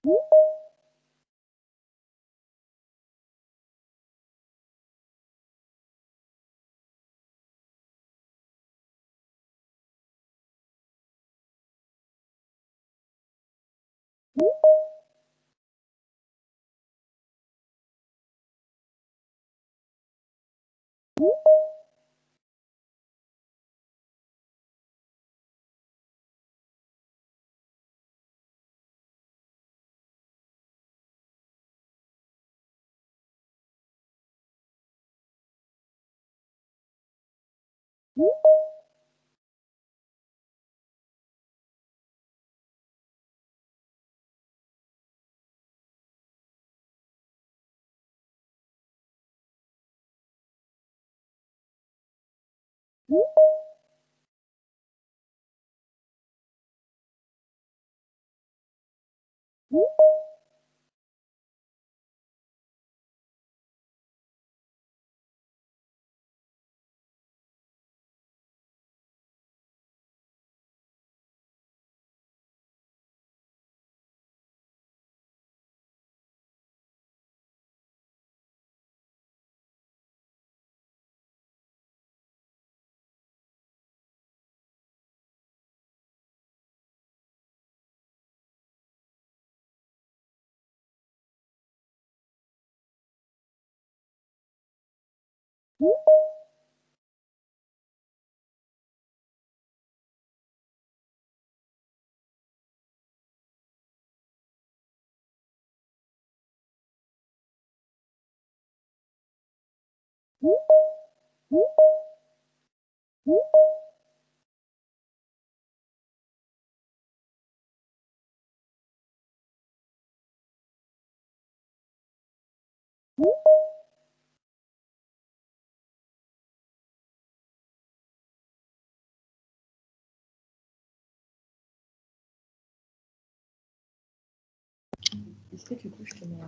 Est-ce que du coup, je te mets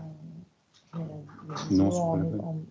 Non, c'est pas la peine.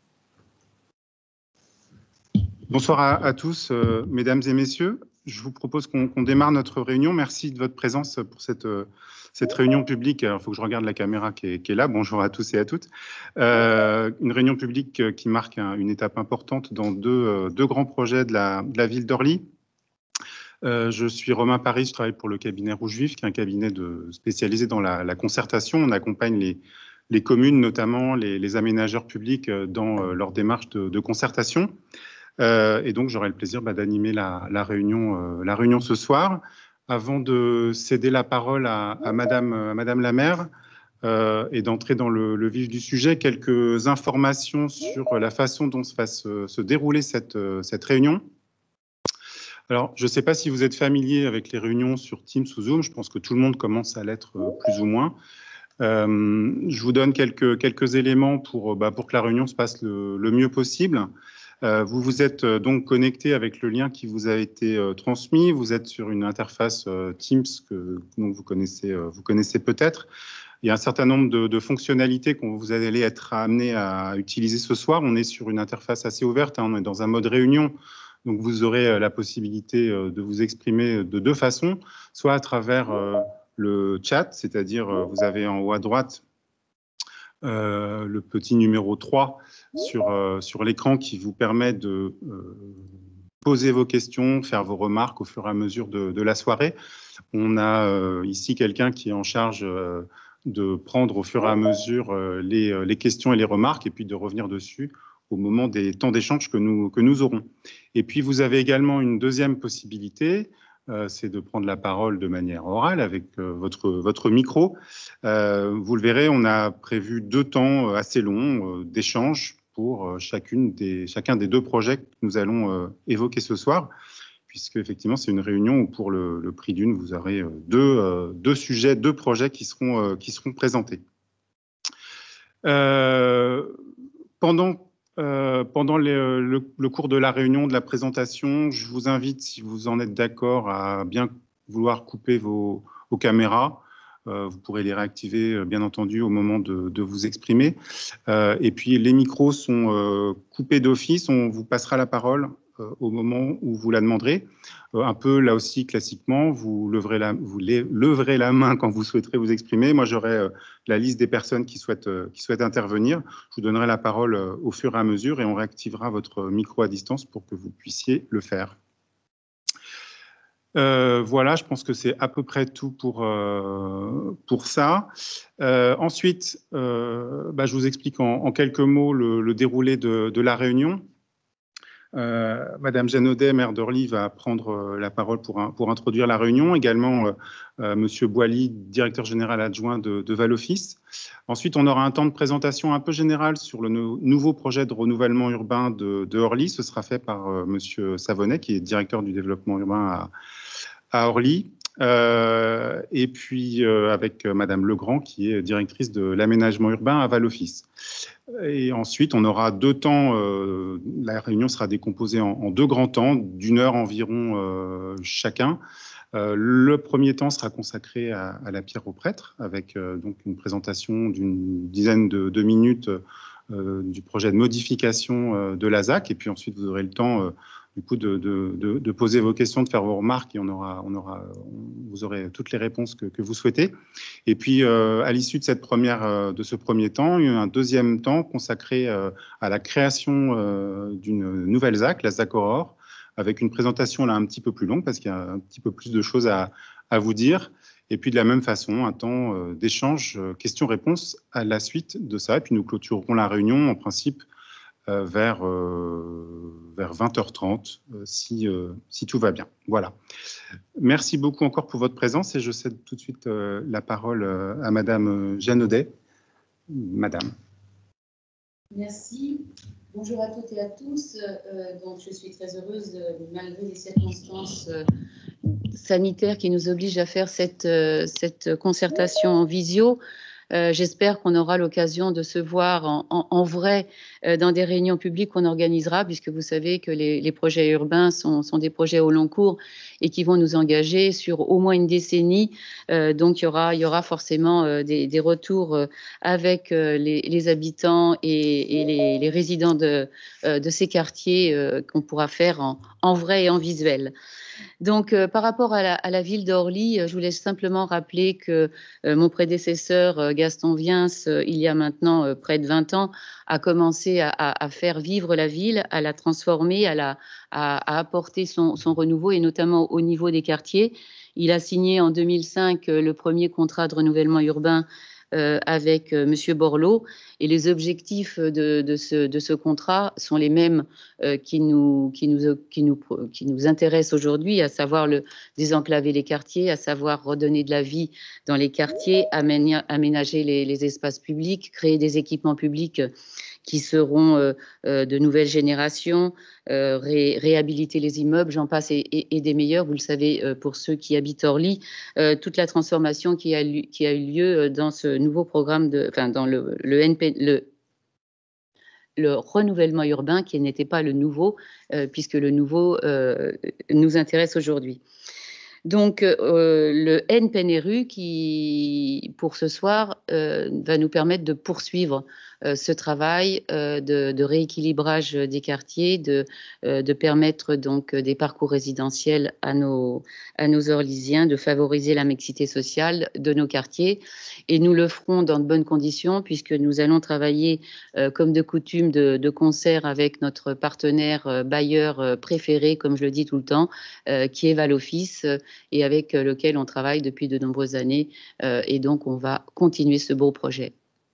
Bonsoir à tous, mesdames et messieurs. Je vous propose qu'on démarre notre réunion. Merci de votre présence pour cette réunion publique. Il faut que je regarde la caméra qui est là. Bonjour à tous et à toutes. Une réunion publique qui marque une étape importante dans deux grands projets de la ville d'Orly. Je suis Romain Paris, je travaille pour le cabinet Rouge Vif, qui est un cabinet spécialisé dans la concertation. On accompagne les communes, notamment les aménageurs publics, dans leur démarche de concertation. Et donc, j'aurai le plaisir d'animer la réunion ce soir. Avant de céder la parole à Madame la maire et d'entrer dans le vif du sujet, quelques informations sur la façon dont va se dérouler cette réunion. Alors, je ne sais pas si vous êtes familier avec les réunions sur Teams ou Zoom. Je pense que tout le monde commence à l'être plus ou moins. Je vous donne quelques éléments pour que la réunion se passe le mieux possible. Vous vous êtes donc connecté avec le lien qui vous a été transmis. Vous êtes sur une interface Teams que vous connaissez peut-être. Il y a un certain nombre de fonctionnalités que vous allez être amené à utiliser ce soir. On est sur une interface assez ouverte, on est dans un mode réunion. Donc, vous aurez la possibilité de vous exprimer de deux façons, soit à travers le chat, c'est-à-dire vous avez en haut à droite le petit numéro 3 sur l'écran qui vous permet de poser vos questions, faire vos remarques au fur et à mesure de la soirée. On a ici quelqu'un qui est en charge de prendre au fur et à mesure les questions et les remarques et puis de revenir dessus au moment des temps d'échange que nous aurons. Et puis, vous avez également une deuxième possibilité, c'est de prendre la parole de manière orale avec votre micro. Vous le verrez, on a prévu 2 temps assez longs d'échange pour chacun des 2 projets que nous allons évoquer ce soir, puisque effectivement, c'est une réunion où pour le prix d'une, vous aurez deux sujets, 2 projets qui seront présentés. Pendant le cours de la réunion, de la présentation, je vous invite, si vous en êtes d'accord, à bien vouloir couper vos caméras. Vous pourrez les réactiver, bien entendu, au moment de vous exprimer. Et puis, les micros sont coupés d'office. On vous passera la parole au moment où vous la demanderez. Un peu là aussi classiquement, vous leverez la main quand vous souhaiterez vous exprimer. Moi, j'aurai la liste des personnes qui souhaitent intervenir. Je vous donnerai la parole au fur et à mesure et on réactivera votre micro à distance pour que vous puissiez le faire. Voilà, je pense que c'est à peu près tout pour ça. Ensuite, je vous explique en quelques mots le déroulé de la réunion. Madame Jeannaudet, maire d'Orly, va prendre la parole pour introduire la réunion. Également, Monsieur Boily, directeur général adjoint de Valoffice. Ensuite, on aura un temps de présentation un peu général sur le nouveau projet de renouvellement urbain de Orly. Ce sera fait par Monsieur Savonnet, qui est directeur du développement urbain à Orly. Et puis avec Madame Legrand, qui est directrice de l'aménagement urbain à Valoffice. Et ensuite, on aura 2 temps. La réunion sera décomposée en 2 grands temps, d'1 heure environ chacun. Le premier temps sera consacré à la pierre au prêtre, avec donc une présentation d'une dizaine de minutes du projet de modification de la ZAC. Et puis ensuite, vous aurez le temps du coup de poser vos questions, de faire vos remarques, et vous aurez toutes les réponses que vous souhaitez. Et puis, à l'issue de ce premier temps, il y a un deuxième temps consacré à la création d'une nouvelle ZAC, la ZAC Aurore, avec une présentation là un petit peu plus longue, parce qu'il y a un petit peu plus de choses à vous dire. Et puis, de la même façon, un temps d'échange, questions-réponses à la suite de ça. Et puis, nous clôturerons la réunion, en principe, vers 20h30, si tout va bien. Voilà. Merci beaucoup encore pour votre présence et je cède tout de suite la parole à Madame Jeannaudet. Madame. Merci. Bonjour à toutes et à tous. Donc, je suis très heureuse, malgré les circonstances sanitaires qui nous obligent à faire cette concertation en visio. J'espère qu'on aura l'occasion de se voir en vrai dans des réunions publiques qu'on organisera, puisque vous savez que les projets urbains sont des projets au long cours et qui vont nous engager sur au moins une décennie. Donc, il y aura forcément des retours avec les habitants et les résidents de ces quartiers qu'on pourra faire en vrai et en visuel. Donc, par rapport à la ville d'Orly, je voulais simplement rappeler que mon prédécesseur, Gaston Viens, il y a maintenant près de 20 ans, a commencé à faire vivre la ville, à la transformer, à apporter son renouveau, et notamment au niveau des quartiers. Il a signé en 2005 le premier contrat de renouvellement urbain avec Monsieur Borloo, et les objectifs de ce contrat sont les mêmes qui nous intéressent aujourd'hui, à savoir désenclaver les quartiers, à savoir redonner de la vie dans les quartiers, aménager les espaces publics, créer des équipements publics qui seront de nouvelles générations, réhabiliter les immeubles, j'en passe, et des meilleurs. Vous le savez, pour ceux qui habitent Orly, toute la transformation qui a eu lieu dans ce nouveau programme, dans le renouvellement urbain, qui n'était pas le nouveau, puisque le nouveau nous intéresse aujourd'hui. Donc, le NPNRU, qui, pour ce soir, va nous permettre de poursuivre ce travail de rééquilibrage des quartiers, de permettre donc des parcours résidentiels à nos Orlysiens, de favoriser la mixité sociale de nos quartiers. Et nous le ferons dans de bonnes conditions, puisque nous allons travailler, comme de coutume, de concert avec notre partenaire bailleur préféré, comme je le dis tout le temps, qui est Valoffice, et avec lequel on travaille depuis de nombreuses années. Et donc, on va continuer ce beau projet.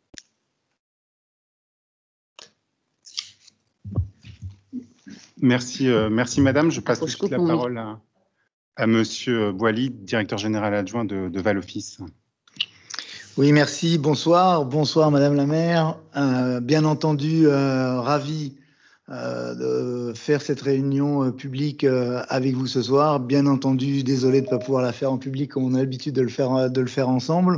Merci, madame. Je passe tout de suite la parole à monsieur Boily, directeur général adjoint de Valoffice. Oui, merci. Bonsoir. Bonsoir, madame la maire. Bien entendu, ravi de faire cette réunion publique avec vous ce soir. Bien entendu, désolé de ne pas pouvoir la faire en public comme on a l'habitude de le faire ensemble.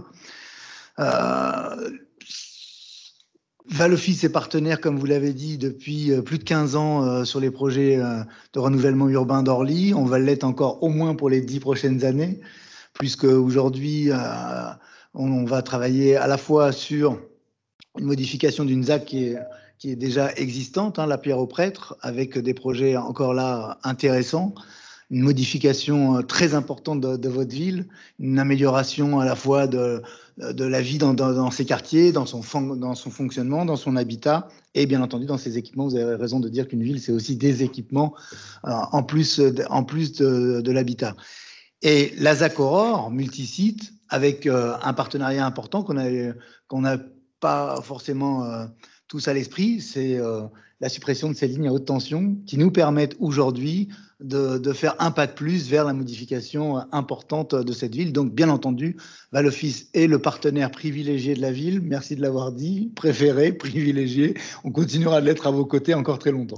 Valoffice est partenaire, comme vous l'avez dit, depuis plus de 15 ans sur les projets de renouvellement urbain d'Orly. On va l'être encore au moins pour les 10 prochaines années, puisque aujourd'hui, on va travailler à la fois sur une modification d'une ZAC qui qui est déjà existante, hein, la pierre aux prêtres, avec des projets encore là intéressants, une modification très importante de votre ville, une amélioration à la fois de la vie dans ces quartiers, dans son fonctionnement, dans son habitat, et bien entendu dans ses équipements. Vous avez raison de dire qu'une ville, c'est aussi des équipements en plus de l'habitat. Et la ZAC Aurore, multisite, avec un partenariat important qu'on n'a pas forcément tous à l'esprit, c'est la suppression de ces lignes à haute tension qui nous permettent aujourd'hui de faire un pas de plus vers la modification importante de cette ville. Donc, bien entendu, Val-Office est le partenaire privilégié de la ville. Merci de l'avoir dit, préféré, privilégié. On continuera de l'être à vos côtés encore très longtemps.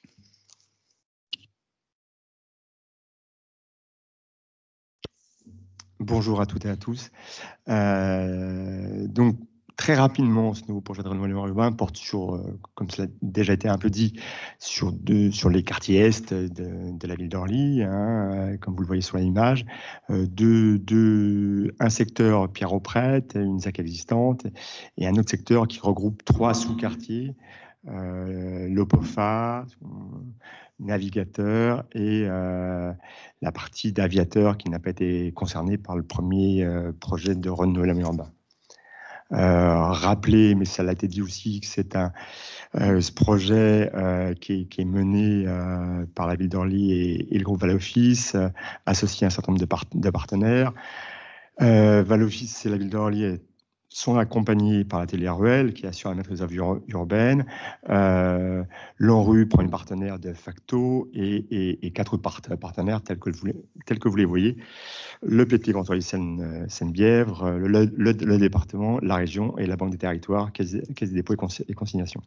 Bonjour à toutes et à tous. Donc, très rapidement, ce nouveau projet de renouvellement urbain porte sur, comme cela a déjà été un peu dit, sur les quartiers est de la ville d'Orly, hein, comme vous le voyez sur l'image, un secteur pierre aux prêtres, une ZAC existante, et un autre secteur qui regroupe 3 sous-quartiers, l'Opofa, Navigateur et la partie d'Aviateur qui n'a pas été concernée par le premier projet de renouvellement urbain. Rappeler, mais ça l'a été dit aussi, que c'est ce projet qui est mené par la ville d'Orly et le groupe Val-Office, associé à un certain nombre de partenaires. Val-Office, c'est la ville d'Orly, sont accompagnés par l'atelier Ruel qui assure la maîtrise d'œuvre urbaine. L'ANRU prend une partenaire de facto et 4 autres partenaires tels que vous les voyez. Le PT Grand Orly Seine-Bièvre, le département, la région et la Banque des territoires, Caisse des dépôts et consignations.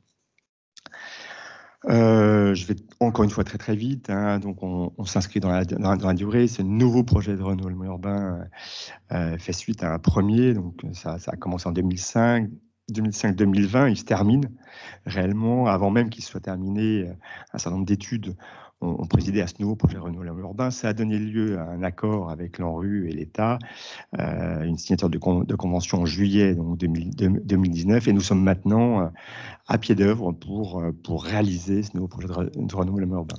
Je vais encore une fois très vite, hein, donc on s'inscrit dans la durée. Ce nouveau projet de renouvellement urbain fait suite à un premier, donc ça a commencé en 2005-2020, il se termine réellement, avant même qu'il soit terminé. Un certain nombre d'études ont présidé à ce nouveau projet de renouvellement urbain. Ça a donné lieu à un accord avec l'ANRU et l'État, une signature de convention en juillet donc 2019, et nous sommes maintenant à pied d'œuvre pour réaliser ce nouveau projet de renouvellement urbain.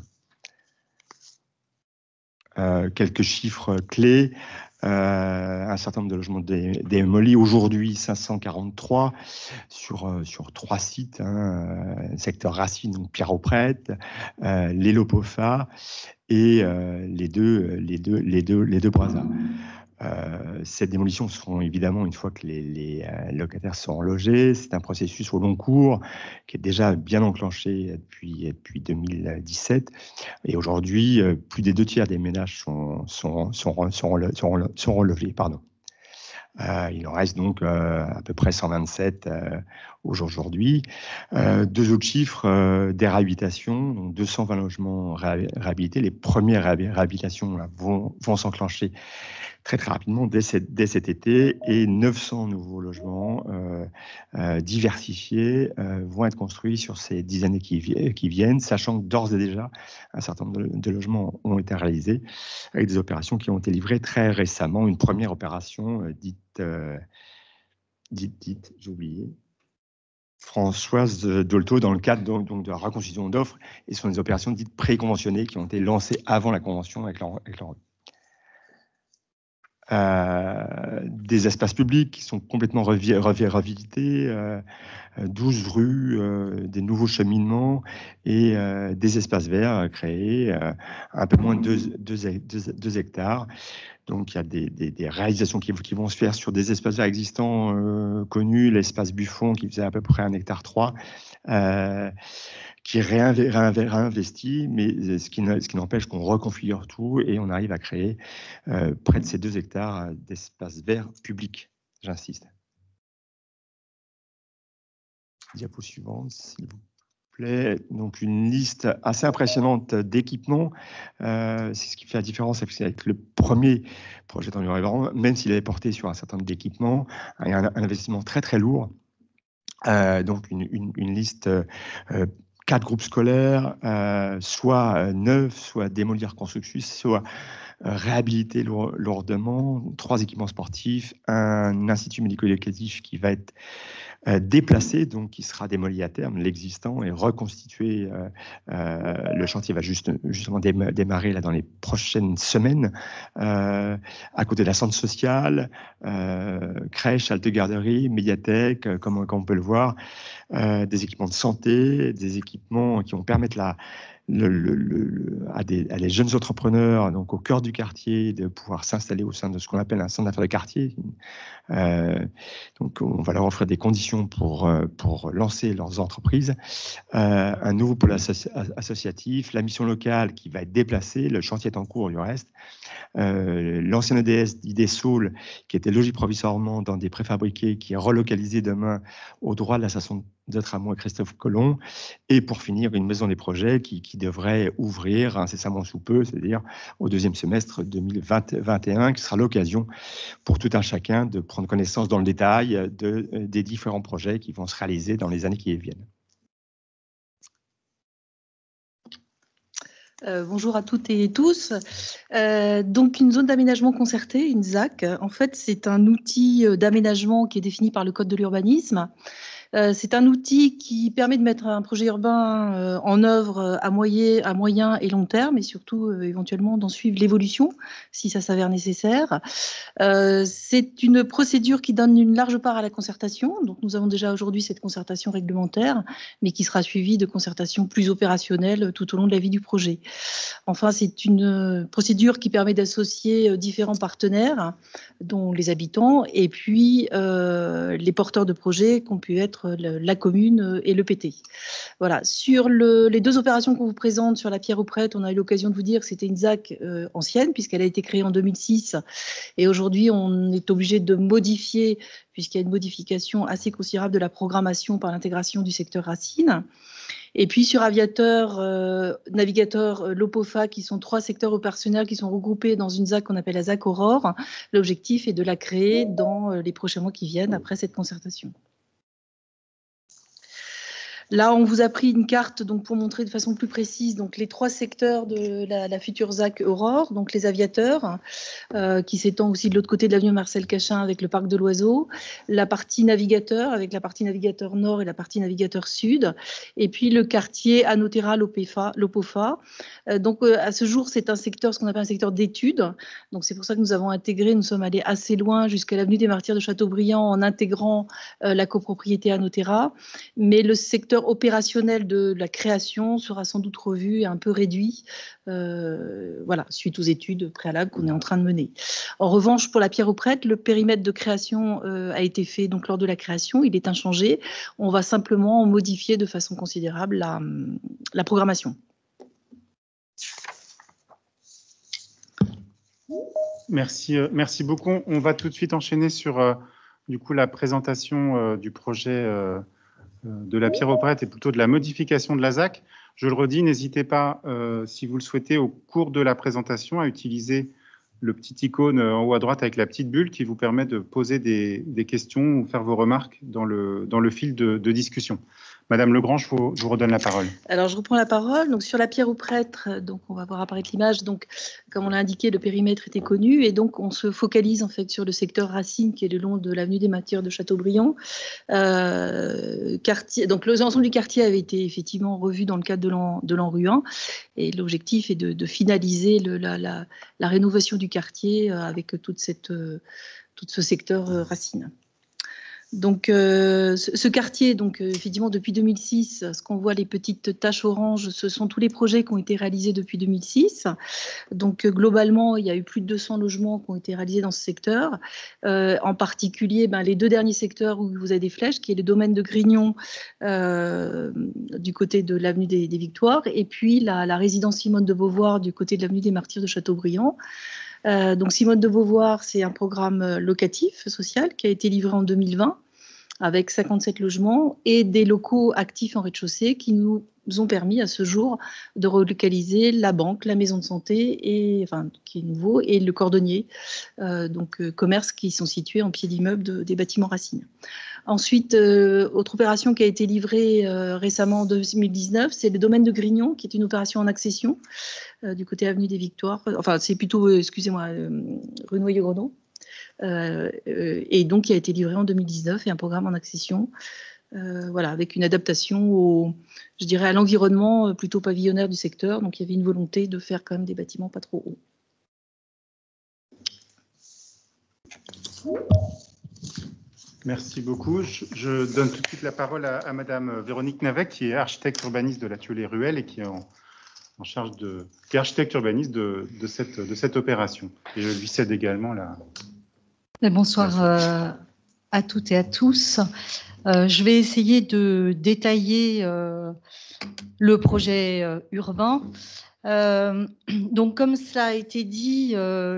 Quelques chiffres clés. Un certain nombre de logements démolis. Aujourd'hui, 543 sur 3 sites, hein, secteur Racine, donc pierre aux prêtres, les Lopofa et les deux Brazza. Ces démolitions seront évidemment, une fois que les locataires seront logés, c'est un processus au long cours qui est déjà bien enclenché depuis 2017. Et aujourd'hui, plus des 2 tiers des ménages sont relogés. Pardon. Il en reste donc à peu près 127 aujourd'hui. 2 autres chiffres des réhabilitations, donc 220 logements réhabilités. Les premières réhabilitations là, vont s'enclencher très rapidement dès cet été, et 900 nouveaux logements diversifiés vont être construits sur ces 10 années qui viennent, sachant que d'ores et déjà un certain nombre de logements ont été réalisés avec des opérations qui ont été livrées très récemment. Une première opération dite, j'ai oublié, Françoise Dolto, dans le cadre donc de la reconstitution d'offres, et ce sont des opérations dites préconventionnées qui ont été lancées avant la convention avec l'ANRU. Des espaces publics qui sont complètement revisités, 12 rues, des nouveaux cheminements et des espaces verts créés, un peu moins de 2 hectares. Donc il y a des réalisations qui vont se faire sur des espaces verts existants connus, l'espace Buffon qui faisait à peu près 1,3 hectare, qui réinvestit, mais ce qui n'empêche qu'on reconfigure tout et on arrive à créer près de ces 2 hectares d'espaces verts publics, j'insiste. Diapo suivante, s'il vous plaît. Donc une liste assez impressionnante d'équipements. C'est ce qui fait la différence avec le premier projet d'environnement, même s'il avait porté sur un certain nombre d'équipements, un investissement très lourd. Donc une liste 4 groupes scolaires, soit neufs, soit démolis, reconstructifs, soit réhabiliter lourdement, 3 équipements sportifs, un institut médico-éducatif qui va être déplacé, donc qui sera démoli à terme, l'existant, et reconstitué. Le chantier va justement démarrer là, dans les prochaines semaines, à côté de la centre sociale, crèche, halte-garderie, médiathèque, comme on peut le voir, des équipements de santé, des équipements qui vont permettre à des jeunes entrepreneurs, donc au cœur du quartier, de pouvoir s'installer au sein de ce qu'on appelle un centre d'affaires de quartier. Donc, on va leur offrir des conditions pour lancer leurs entreprises. Un nouveau pôle associatif, la mission locale qui va être déplacée, le chantier est en cours du reste. L'ancien EDS d'Idesol, qui était logis provisoirement dans des préfabriqués, qui est relocalisé demain au droit de la station de tramway Christophe Colomb. Et pour finir, une maison des projets qui devrait ouvrir incessamment sous peu, c'est-à-dire au 2e semestre 2021, qui sera l'occasion pour tout un chacun de prendre connaissance dans le détail des différents projets qui vont se réaliser dans les années qui viennent. Bonjour à toutes et tous. Donc, une zone d'aménagement concerté, une ZAC, en fait, c'est un outil d'aménagement qui est défini par le Code de l'urbanisme. C'est un outil qui permet de mettre un projet urbain en œuvre à moyen et long terme, et surtout éventuellement d'en suivre l'évolution si ça s'avère nécessaire. C'est une procédure qui donne une large part à la concertation. Donc nous avons déjà aujourd'hui cette concertation réglementaire, mais qui sera suivie de concertations plus opérationnelles tout au long de la vie du projet. Enfin, c'est une procédure qui permet d'associer différents partenaires, dont les habitants, et puis les porteurs de projets qu'ont pu être la commune et le PT. Voilà. Sur les 2 opérations qu'on vous présente sur la Pierre aux Prêtres, on a eu l'occasion de vous dire que c'était une ZAC ancienne, puisqu'elle a été créée en 2006. Et aujourd'hui, on est obligé de modifier, puisqu'il y a une modification assez considérable de la programmation par l'intégration du secteur Racine. Et puis sur Aviateur, Navigateur, Lopofa, qui sont 3 secteurs opérationnels qui sont regroupés dans une ZAC qu'on appelle la ZAC Aurore. L'objectif est de la créer dans les prochains mois qui viennent après cette concertation. Là, on vous a pris une carte donc, pour montrer de façon plus précise donc, les 3 secteurs de la future ZAC Aurore, donc les aviateurs, qui s'étend aussi de l'autre côté de l'avenue Marcel Cachin avec le parc de l'Oiseau, la partie navigateur avec la partie navigateur nord et la partie navigateur sud, et puis le quartier Anotera Lopofa. Donc à ce jour, c'est un secteur, ce qu'on appelle un secteur d'études. Donc c'est pour ça que nous avons intégré, nous sommes allés assez loin jusqu'à l'avenue des Martyrs de Châteaubriand en intégrant la copropriété Anotera, mais le secteur opérationnel de la création sera sans doute revu et un peu réduit, voilà, suite aux études préalables qu'on est en train de mener. En revanche, pour la Pierre aux Prêtres, le périmètre de création a été fait donc lors de la création, il est inchangé. On va simplement modifier de façon considérable la programmation. Merci beaucoup. On va tout de suite enchaîner sur du coup la présentation du projet de la Pierre aux Prêtres et plutôt de la modification de la ZAC. Je le redis, n'hésitez pas, si vous le souhaitez, au cours de la présentation, à utiliser le petit icône en haut à droite avec la petite bulle qui vous permet de poser des questions ou faire vos remarques dans le fil de discussion. Madame Legrand, je vous redonne la parole. Alors, je reprends la parole. Donc, sur la Pierre aux Prêtres, donc on va voir apparaître l'image. Donc, comme on l'a indiqué, le périmètre était connu et donc on se focalise en fait sur le secteur Racine qui est le long de l'avenue des Martyrs de Châteaubriand. Donc, l'ensemble du quartier avait été effectivement revu dans le cadre de l'Enruan et l'objectif est de finaliser la rénovation du quartier avec tout ce secteur Racine. Donc, ce quartier, donc effectivement, depuis 2006, ce qu'on voit, les petites taches oranges, ce sont tous les projets qui ont été réalisés depuis 2006. Donc, globalement, il y a eu plus de 200 logements qui ont été réalisés dans ce secteur. En particulier, les 2 derniers secteurs où vous avez des flèches, qui est le domaine de Grignon, du côté de l'avenue des Victoires, et puis la résidence Simone de Beauvoir du côté de l'avenue des Martyrs de Châteaubriand. Donc Simone de Beauvoir, c'est un programme locatif social qui a été livré en 2020 avec 57 logements et des locaux actifs en rez-de-chaussée qui nous ont permis à ce jour de relocaliser la banque, la maison de santé, qui est nouveau, et le cordonnier, commerces qui sont situés en pied d'immeuble des bâtiments Racine. Ensuite, autre opération qui a été livrée récemment en 2019, c'est le domaine de Grignon, qui est une opération en accession du côté avenue des Victoires. Enfin, c'est plutôt, rue Noyer-Gredon. Et donc, qui a été livré en 2019 et un programme en accession. Avec une adaptation à l'environnement plutôt pavillonnaire du secteur. Donc, il y avait une volonté de faire quand même des bâtiments pas trop hauts. Merci beaucoup. Je donne tout de suite la parole à Madame Véronique Navet, qui est architecte urbaniste de l'atelier Les Ruelles et qui est en charge qui est architecte urbaniste de cette opération. Et je lui cède également la... Bonsoir à toutes et à tous. Je vais essayer de détailler le projet urbain. Donc, comme cela a été dit,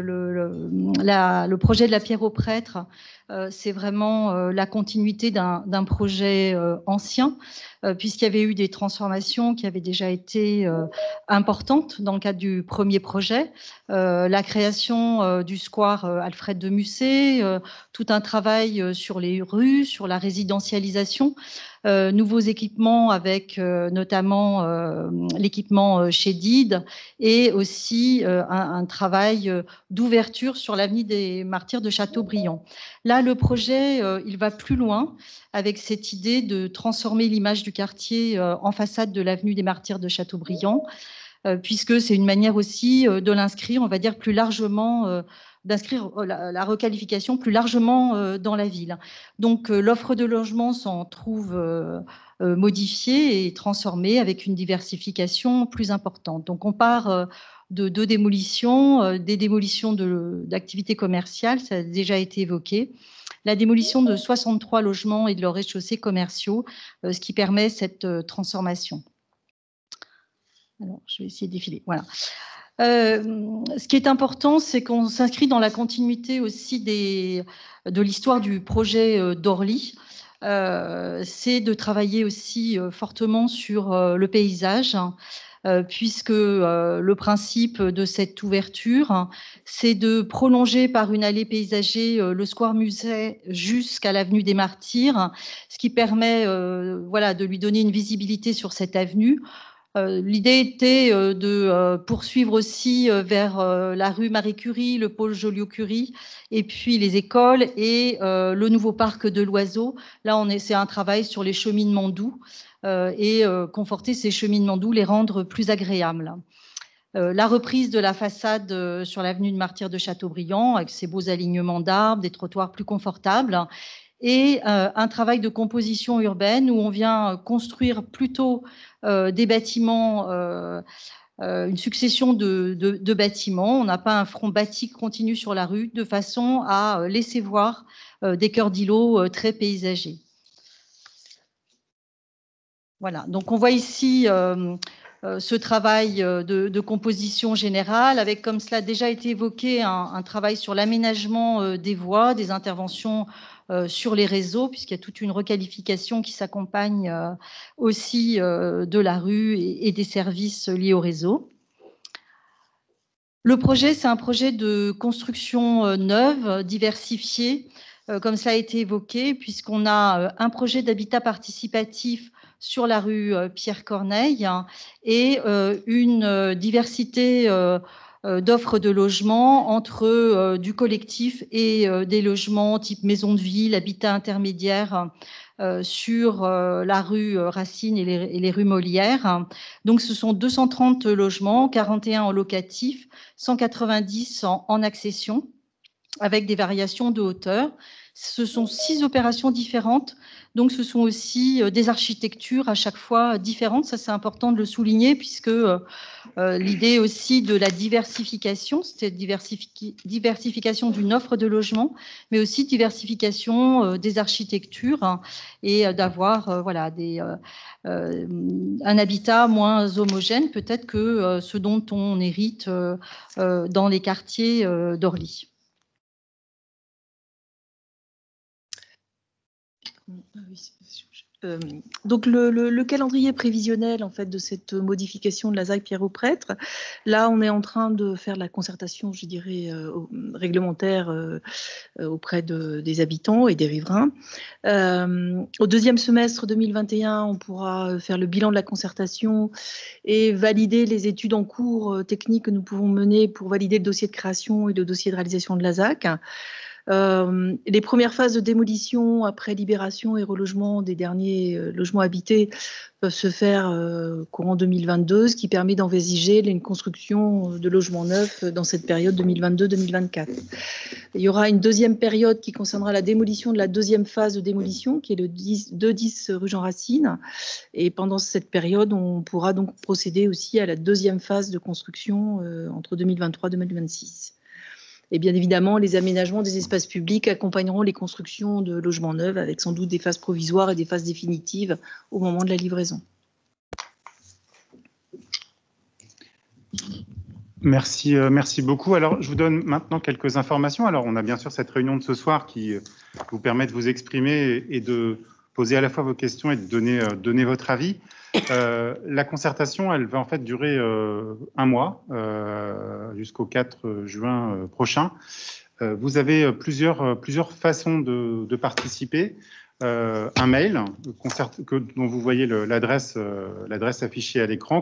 le projet de la Pierre aux Prêtres, c'est vraiment la continuité d'un projet ancien, puisqu'il y avait eu des transformations qui avaient déjà été importantes dans le cadre du premier projet. La création du square Alfred de Musset, tout un travail sur les rues, sur la résidentialisation, nouveaux équipements avec notamment l'équipement chez DID et aussi un travail d'ouverture sur l'avenue des Martyrs de Châteaubriand. Là, le projet, il va plus loin avec cette idée de transformer l'image du quartier en façade de l'avenue des Martyrs de Châteaubriand, puisque c'est une manière aussi de l'inscrire, on va dire plus largement, d'inscrire la requalification plus largement dans la ville. Donc l'offre de logement s'en trouve modifiée et transformée avec une diversification plus importante. Donc on part de deux démolitions, des démolitions d'activités commerciales, ça a déjà été évoqué, la démolition de 63 logements et de leurs rez-de-chaussée commerciaux, ce qui permet cette transformation. Alors, je vais essayer de défiler. Voilà. Ce qui est important, c'est qu'on s'inscrit dans la continuité aussi de l'histoire du projet d'Orly. C'est de travailler aussi fortement sur le paysage, puisque le principe de cette ouverture, c'est de prolonger par une allée paysagée le square Musset jusqu'à l'avenue des Martyrs, ce qui permet de lui donner une visibilité sur cette avenue. L'idée était de poursuivre aussi vers la rue Marie Curie, le pôle Joliot-Curie, et puis les écoles et le nouveau parc de l'Oiseau. Là, c'est un travail sur les cheminements doux et conforter ces cheminements doux, les rendre plus agréables. La reprise de la façade sur l'avenue de Martyrs de Châteaubriand, avec ses beaux alignements d'arbres, des trottoirs plus confortables, et un travail de composition urbaine où on vient construire plutôt des bâtiments, une succession de bâtiments. On n'a pas un front bâti continu sur la rue, de façon à laisser voir des cœurs d'îlots très paysagers. Voilà, donc on voit ici ce travail de composition générale, avec, comme cela a déjà été évoqué, un travail sur l'aménagement des voies, des interventions sur les réseaux, puisqu'il y a toute une requalification qui s'accompagne aussi de la rue et des services liés au réseau. Le projet, c'est un projet de construction neuve, diversifiée, comme cela a été évoqué, puisqu'on a un projet d'habitat participatif sur la rue Pierre-Corneille et une diversité d'offres de logements entre du collectif et des logements type maison de ville, habitat intermédiaire sur la rue Racine et les rues Molière. Donc ce sont 230 logements, 41 en locatif, 190 en accession, avec des variations de hauteur. Ce sont 6 opérations différentes, donc ce sont aussi des architectures à chaque fois différentes. Ça, c'est important de le souligner, puisque l'idée aussi de la diversification, c'était diversification d'une offre de logement, mais aussi diversification des architectures, hein, et d'avoir un habitat moins homogène peut-être que ce dont on hérite dans les quartiers d'Orly. Donc le calendrier prévisionnel en fait de cette modification de la ZAC Pierre-au-Prêtre, là on est en train de faire la concertation, je dirais, réglementaire auprès des habitants et des riverains. Au deuxième semestre 2021, on pourra faire le bilan de la concertation et valider les études en cours techniques que nous pouvons mener pour valider le dossier de création et le dossier de réalisation de la ZAC. Les premières phases de démolition après libération et relogement des derniers logements habités peuvent se faire courant 2022, ce qui permet d'envisager une construction de logements neufs dans cette période 2022-2024. Il y aura une deuxième période qui concernera la démolition de la deuxième phase de démolition, qui est le 210 rue Jean Racine. Et pendant cette période, on pourra donc procéder aussi à la deuxième phase de construction entre 2023 et 2026. Et bien évidemment, les aménagements des espaces publics accompagneront les constructions de logements neufs avec sans doute des phases provisoires et des phases définitives au moment de la livraison. Merci, merci beaucoup. Alors, je vous donne maintenant quelques informations. Alors, on a bien sûr cette réunion de ce soir qui vous permet de vous exprimer et de poser à la fois vos questions et de donner votre avis. La concertation, elle va en fait durer un mois, jusqu'au 4 juin prochain. Vous avez plusieurs façons de participer. Un mail dont vous voyez l'adresse affichée à l'écran,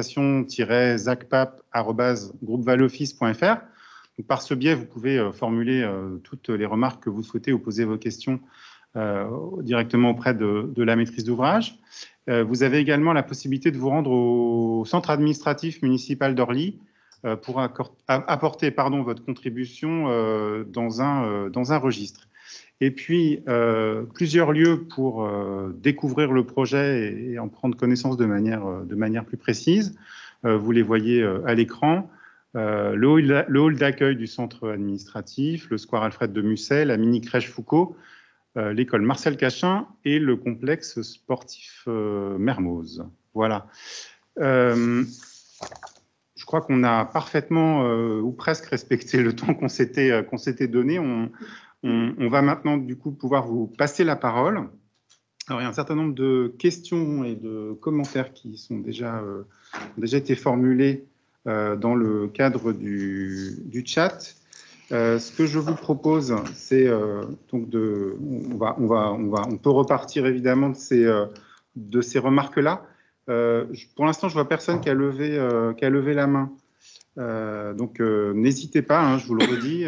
concertation-zacpap@groupevaloffice.fr. Par ce biais, vous pouvez formuler toutes les remarques que vous souhaitez ou poser vos questions directement auprès de la maîtrise d'ouvrage. Vous avez également la possibilité de vous rendre au centre administratif municipal d'Orly pour apporter votre contribution dans un registre. Et puis, plusieurs lieux pour découvrir le projet et en prendre connaissance de manière plus précise. Vous les voyez à l'écran. Le hall d'accueil du centre administratif, le square Alfred de Musset, la mini-crèche Foucault, l'école Marcel Cachin et le complexe sportif Mermoz. Voilà. Je crois qu'on a parfaitement ou presque respecté le temps qu'on s'était donné. On va maintenant du coup pouvoir vous passer la parole. Alors, il y a un certain nombre de questions et de commentaires qui sont déjà été formulés dans le cadre du chat. Ce que je vous propose, c'est donc on peut repartir évidemment de ces remarques-là. Pour l'instant, je vois personne qui a levé la main. Donc, n'hésitez pas, hein, je vous le redis.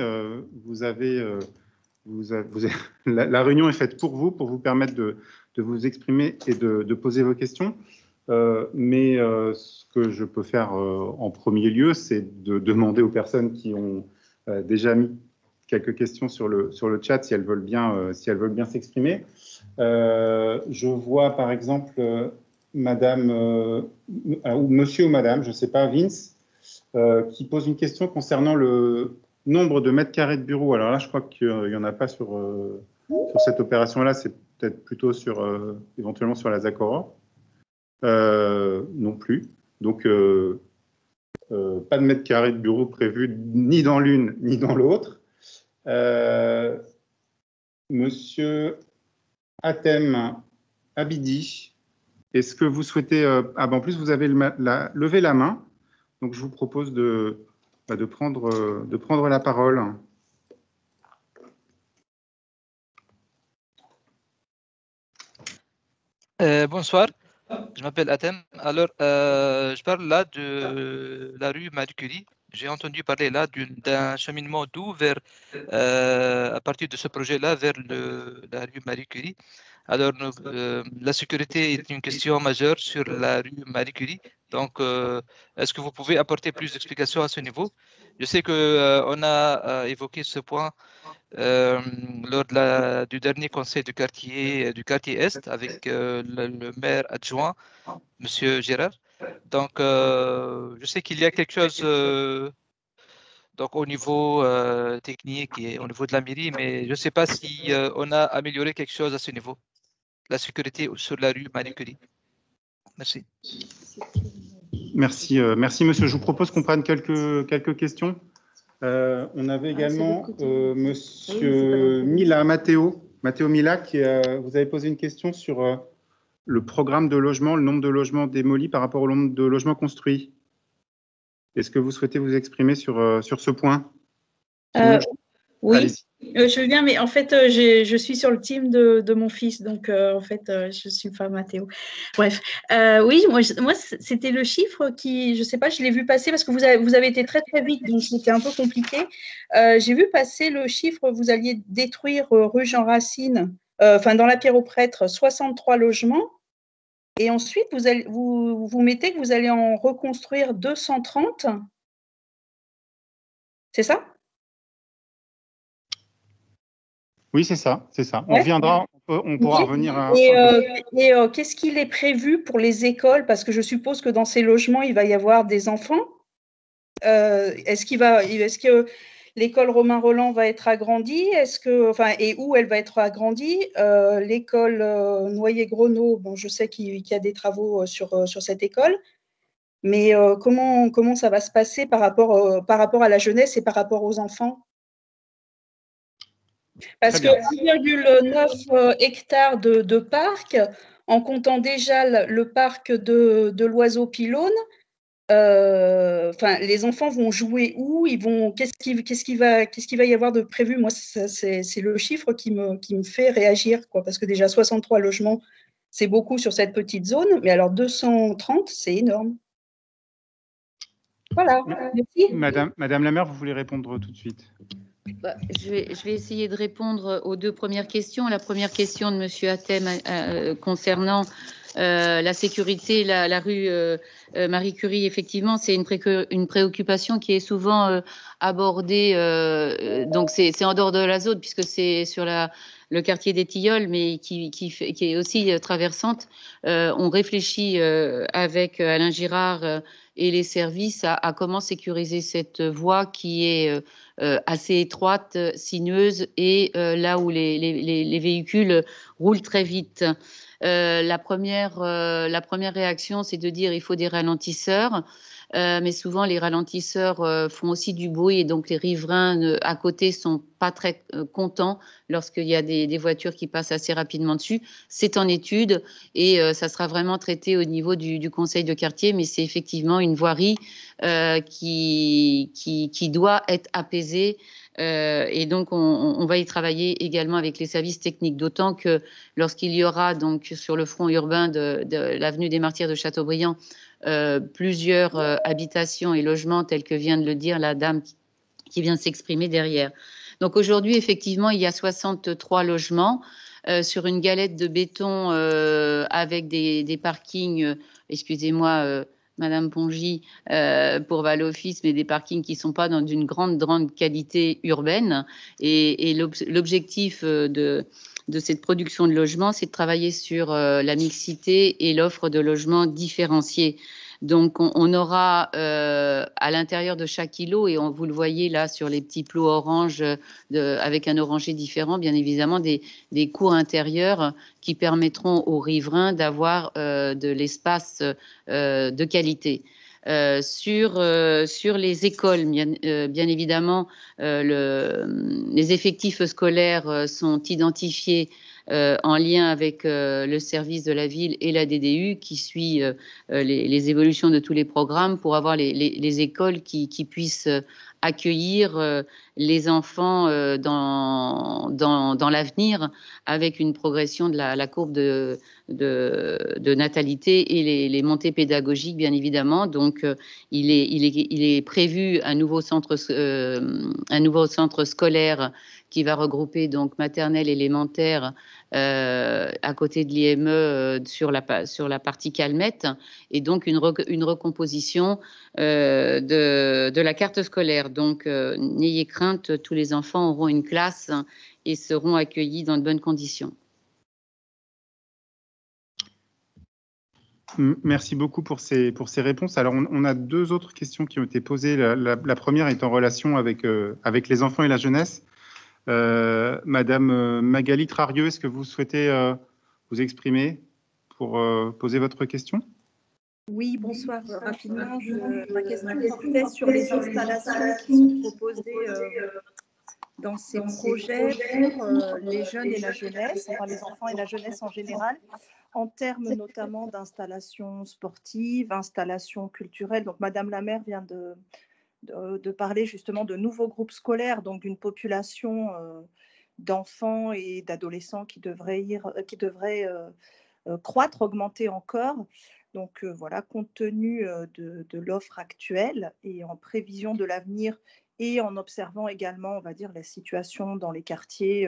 La réunion est faite pour vous permettre de vous exprimer et de poser vos questions. Mais ce que je peux faire en premier lieu, c'est de demander aux personnes qui ont déjà mis quelques questions sur le chat si elles veulent bien s'exprimer. Je vois par exemple madame ou monsieur ou madame, je ne sais pas, Vince, qui pose une question concernant le nombre de mètres carrés de bureaux. Alors là, je crois qu'il n'y en a pas sur cette opération-là, c'est peut-être plutôt éventuellement sur la ZAC Aurore. Non plus. Donc, pas de mètres carrés de bureaux prévus ni dans l'une ni dans l'autre. Monsieur Atem Abidi, est-ce que vous souhaitez... en plus, vous avez levé la main, donc je vous propose de prendre la parole. Bonsoir, je m'appelle Atem. Alors, je parle là de la rue Marie Curie. J'ai entendu parler là d'un cheminement doux à partir de ce projet-là vers la rue Marie Curie. Alors, la sécurité est une question majeure sur la rue Marie Curie. Donc, est-ce que vous pouvez apporter plus d'explications à ce niveau? Je sais qu'on a évoqué ce point lors du dernier conseil du quartier Est avec le maire adjoint, Monsieur Gérard. Donc, je sais qu'il y a quelque chose donc au niveau technique et au niveau de la mairie, mais je ne sais pas si on a amélioré quelque chose à ce niveau. La sécurité sur la rue Marie Curie. Merci. Merci, monsieur. Je vous propose qu'on prenne quelques questions. On avait également monsieur Mila Matteo Matteo Milac, vous avez posé une question sur le programme de logement, le nombre de logements démolis par rapport au nombre de logements construits. Est-ce que vous souhaitez vous exprimer sur ce point? Oui, je veux bien, mais en fait, je suis sur le team de mon fils, donc en fait, je ne suis pas Mathéo. Bref, oui, moi c'était le chiffre qui, je ne sais pas, je l'ai vu passer parce que vous avez été très très vite, donc c'était un peu compliqué. J'ai vu passer le chiffre, vous alliez détruire rue Jean Racine, enfin dans la Pierre aux Prêtres, 63 logements, et ensuite vous mettez que vous allez en reconstruire 230. C'est ça? Oui, c'est ça, c'est ça. On Ouais. reviendra, on pourra revenir à... Et qu'est-ce qu'il est prévu pour les écoles? Parce que je suppose que dans ces logements, il va y avoir des enfants. Est-ce que l'école Romain Roland va être agrandie? Et où elle va être agrandie? L'école Noyer-Grenaud, bon, je sais qu'il y a des travaux sur cette école. Mais comment ça va se passer par rapport à la jeunesse et par rapport aux enfants? Parce que 1,9 hectares de parc, en comptant déjà le parc de l'oiseau pylône, les enfants vont jouer où? Qu'est-ce qu'il va y avoir de prévu? Moi, c'est le chiffre qui me fait réagir, quoi, parce que déjà 63 logements, c'est beaucoup sur cette petite zone, mais alors 230, c'est énorme. Voilà, merci. Madame la maire, vous voulez répondre tout de suite? Je vais essayer de répondre aux deux premières questions. La première question de Monsieur Hatem concernant la sécurité, la rue Marie Curie, effectivement, c'est une préoccupation qui est souvent abordée. Donc, c'est en dehors de la zone, puisque c'est sur le quartier des Tilleuls, mais qui est aussi traversante. On réfléchit avec Alain Girard et les services à comment sécuriser cette voie qui est assez étroite, sinueuse et là où les véhicules roulent très vite. La première réaction, c'est de dire il faut des ralentisseurs. Mais souvent, les ralentisseurs font aussi du bruit et donc les riverains à côté sont pas très contents lorsqu'il y a des voitures qui passent assez rapidement dessus. C'est en étude et ça sera vraiment traité au niveau du conseil de quartier, mais c'est effectivement une voirie qui doit être apaisée. Et donc, on va y travailler également avec les services techniques, d'autant que lorsqu'il y aura donc sur le front urbain de l'avenue des Martyrs de Châteaubriand plusieurs habitations et logements tels que vient de le dire la dame qui vient de s'exprimer derrière. Donc aujourd'hui, effectivement, il y a 63 logements sur une galette de béton avec des parkings, excusez-moi, Madame Pongy, pour Val-Office, mais des parkings qui ne sont pas dans une grande qualité urbaine. Et l'objectif de cette production de logements, c'est de travailler sur la mixité et l'offre de logements différenciés. Donc, on aura à l'intérieur de chaque îlot, et vous le voyez là sur les petits plots orange avec un oranger différent, bien évidemment, des cours intérieurs qui permettront aux riverains d'avoir de l'espace de qualité. Sur les écoles, bien évidemment, les effectifs scolaires sont identifiés en lien avec le service de la ville et la DDU qui suit les évolutions de tous les programmes pour avoir les écoles qui puissent accueillir les enfants dans l'avenir avec une progression de la courbe de natalité et les montées pédagogiques, bien évidemment. Donc, il est prévu un nouveau centre scolaire qui va regrouper donc maternelle, élémentaire, à côté de l'IME sur la partie Calmette, et donc une recomposition de la carte scolaire. Donc, n'ayez crainte, tous les enfants auront une classe et seront accueillis dans de bonnes conditions. Merci beaucoup pour ces réponses. Alors, on a deux autres questions qui ont été posées. La première est en relation avec les enfants et la jeunesse. Madame Magali Trarieux, est-ce que vous souhaitez vous exprimer pour poser votre question? Oui, bonsoir. Rapidement, ma question portait sur les installations qui sont proposées dans ces projets pour les jeunes et la jeunesse, enfin les enfants et la jeunesse en général, en termes notamment d'installations sportives, installations culturelles. Donc, Madame la maire vient de parler justement de nouveaux groupes scolaires, donc d'une population d'enfants et d'adolescents qui devrait croître, augmenter encore. Donc voilà, compte tenu de l'offre actuelle et en prévision de l'avenir et en observant également, on va dire, la situation dans les quartiers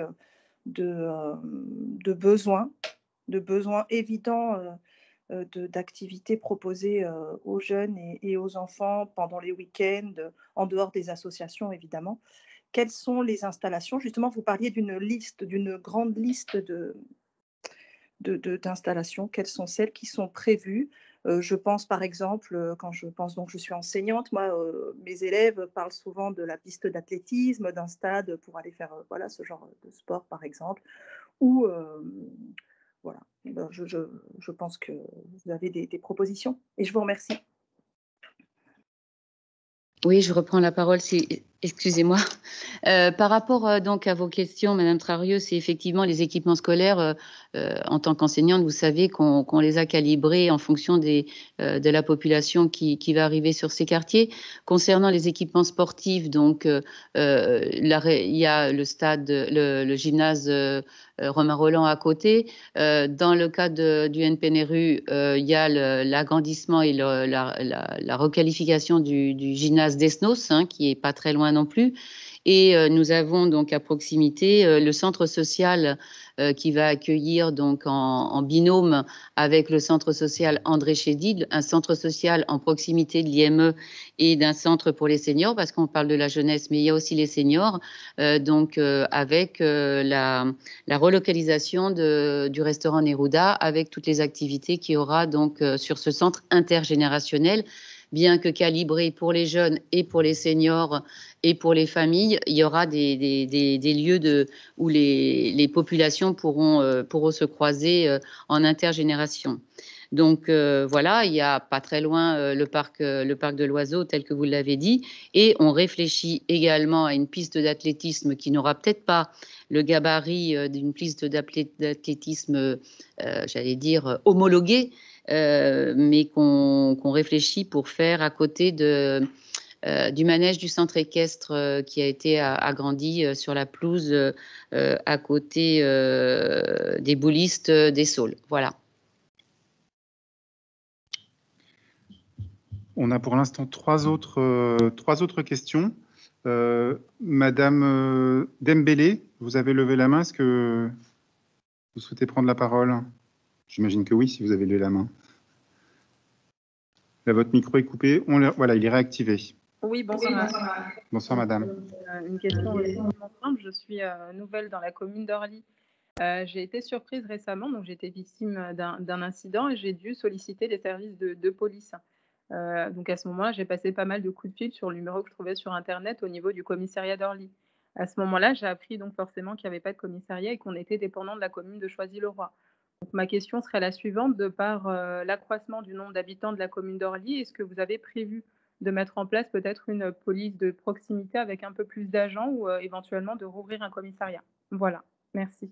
de besoins évidents d'activités proposées aux jeunes et aux enfants pendant les week-ends, en dehors des associations évidemment. Quelles sont les installations? Justement, vous parliez d'une grande liste d'installations. Quelles sont celles qui sont prévues? Je pense par exemple, quand je suis enseignante, moi, mes élèves parlent souvent de la piste d'athlétisme, d'un stade pour aller faire voilà, ce genre de sport par exemple, ou voilà. Je pense que vous avez des propositions et je vous remercie. Oui, je reprends la parole, excusez-moi. Par rapport donc à vos questions, Madame Trarieux, c'est effectivement les équipements scolaires. En tant qu'enseignante, vous savez qu'on les a calibrés en fonction de la population qui va arriver sur ces quartiers. Concernant les équipements sportifs, donc il y a le stade, le gymnase Romain Rolland à côté. Dans le cas du NPNRU, il y a l'agrandissement et la requalification du gymnase d'Esnos, hein, qui est pas très loin non plus. Et nous avons donc à proximité le centre social qui va accueillir donc en binôme avec le centre social André Chédid, un centre social en proximité de l'IME et d'un centre pour les seniors, parce qu'on parle de la jeunesse, mais il y a aussi les seniors, avec la relocalisation du restaurant Neruda, avec toutes les activités qu'il y aura donc sur ce centre intergénérationnel. Bien que calibré pour les jeunes et pour les seniors et pour les familles, il y aura des lieux où les populations pourront se croiser en intergénération. Donc voilà, il y a pas très loin le parc de l'Oiseau, tel que vous l'avez dit, et on réfléchit également à une piste d'athlétisme qui n'aura peut-être pas le gabarit d'une piste d'athlétisme, j'allais dire, homologuée, mais qu'on réfléchit pour faire à côté du manège du centre équestre qui a été agrandi sur la pelouse à côté des boulistes des Saules. Voilà. On a pour l'instant trois autres questions. Madame Dembélé, vous avez levé la main. Est-ce que vous souhaitez prendre la parole? J'imagine que oui, si vous avez levé la main. Là, votre micro est coupé. Voilà, il est réactivé. Oui, bonsoir. Bonsoir, madame. Une question relativement simple. Je suis nouvelle dans la commune d'Orly. J'ai été surprise récemment, donc j'ai été victime d'un incident et j'ai dû solliciter les services de police. Donc à ce moment-là, j'ai passé pas mal de coups de fil sur le numéro que je trouvais sur Internet au niveau du commissariat d'Orly. À ce moment-là, j'ai appris donc forcément qu'il n'y avait pas de commissariat et qu'on était dépendant de la commune de Choisy-le-Roi. Donc ma question serait la suivante: de par l'accroissement du nombre d'habitants de la commune d'Orly, est-ce que vous avez prévu de mettre en place peut-être une police de proximité avec un peu plus d'agents ou éventuellement de rouvrir un commissariat? Voilà, merci.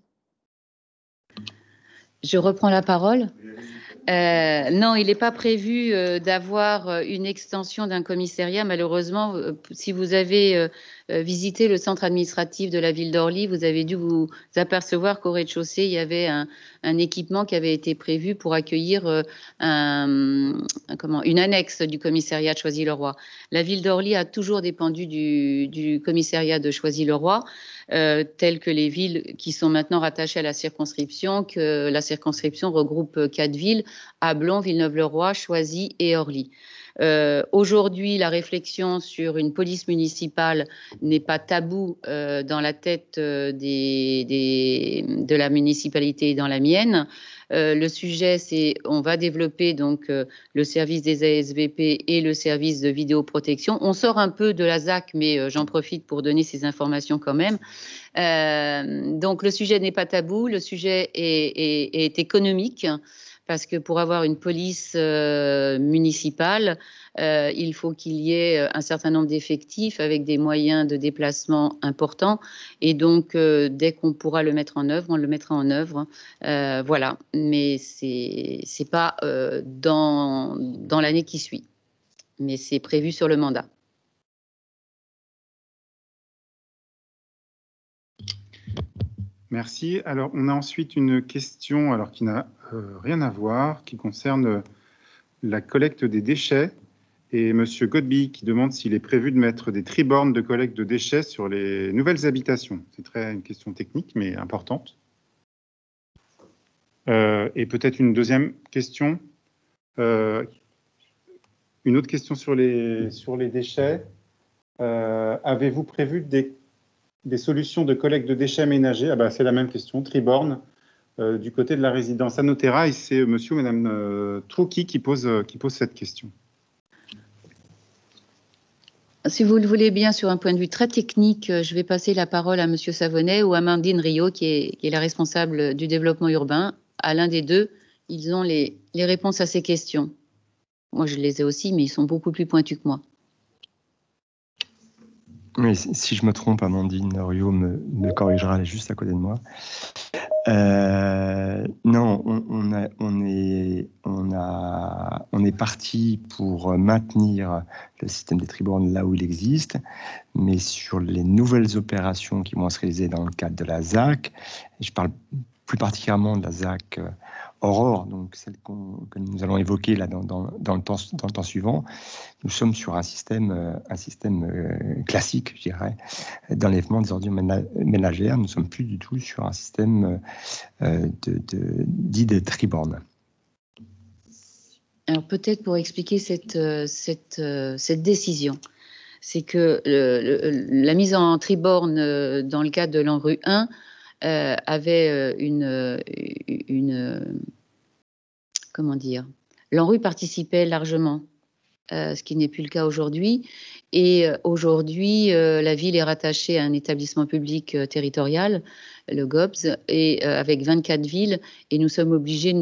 Je reprends la parole. Non, il n'est pas prévu d'avoir une extension d'un commissariat. Malheureusement, si vous avez visité le centre administratif de la ville d'Orly, vous avez dû vous apercevoir qu'au rez-de-chaussée, il y avait un équipement qui avait été prévu pour accueillir une annexe du commissariat de Choisy-le-Roi. La ville d'Orly a toujours dépendu du commissariat de Choisy-le-Roi, telles que les villes qui sont maintenant rattachées à la circonscription, que la circonscription regroupe 4 villes: Ablon, Villeneuve-le-Roi, Choisy et Orly. Aujourd'hui, la réflexion sur une police municipale n'est pas tabou dans la tête de la municipalité et dans la mienne. Le sujet, c'est on va développer donc le service des ASVP et le service de vidéoprotection. On sort un peu de la ZAC, mais j'en profite pour donner ces informations quand même. Donc le sujet n'est pas tabou, le sujet est économique. parce que pour avoir une police municipale, il faut qu'il y ait un certain nombre d'effectifs avec des moyens de déplacement importants. Et donc, dès qu'on pourra le mettre en œuvre, on le mettra en œuvre. Voilà, mais c'est pas dans l'année qui suit, mais c'est prévu sur le mandat. Merci. Alors, on a ensuite une question alors, qui n'a rien à voir, qui concerne la collecte des déchets. Et M. Godby qui demande s'il est prévu de mettre des tribornes de collecte de déchets sur les nouvelles habitations. C'est une question technique, mais importante. Et peut-être une deuxième question. Une autre question sur les déchets. Avez-vous prévu des solutions de collecte de déchets ménagers? C'est la même question, triborne, du côté de la résidence Anotera, et c'est monsieur ou madame Trouki qui pose cette question. Si vous le voulez bien, sur un point de vue très technique, je vais passer la parole à monsieur Savonnet ou à Amandine Rio, qui est la responsable du développement urbain. À l'un des deux, ils ont les réponses à ces questions. Moi, je les ai aussi, mais ils sont beaucoup plus pointus que moi. Mais si je me trompe, Amandine Rio me corrigera, elle est juste à côté de moi. Non, on est parti pour maintenir le système des tribornes là où il existe, mais sur les nouvelles opérations qui vont se réaliser dans le cadre de la ZAC, et je parle plus particulièrement de la ZAC Aurore, donc celle que nous allons évoquer là dans le temps suivant. Nous sommes sur un système classique, je dirais, d'enlèvement des ordures ménagères. Nous ne sommes plus du tout sur un système dit de triborne. Alors peut-être pour expliquer cette décision, c'est que la mise en triborne dans le cadre de l'ANRU 1 avait comment dire, l'ANRU participait largement, ce qui n'est plus le cas aujourd'hui. Et aujourd'hui, la ville est rattachée à un établissement public territorial, le GOBS, et avec 24 villes, et nous sommes obligés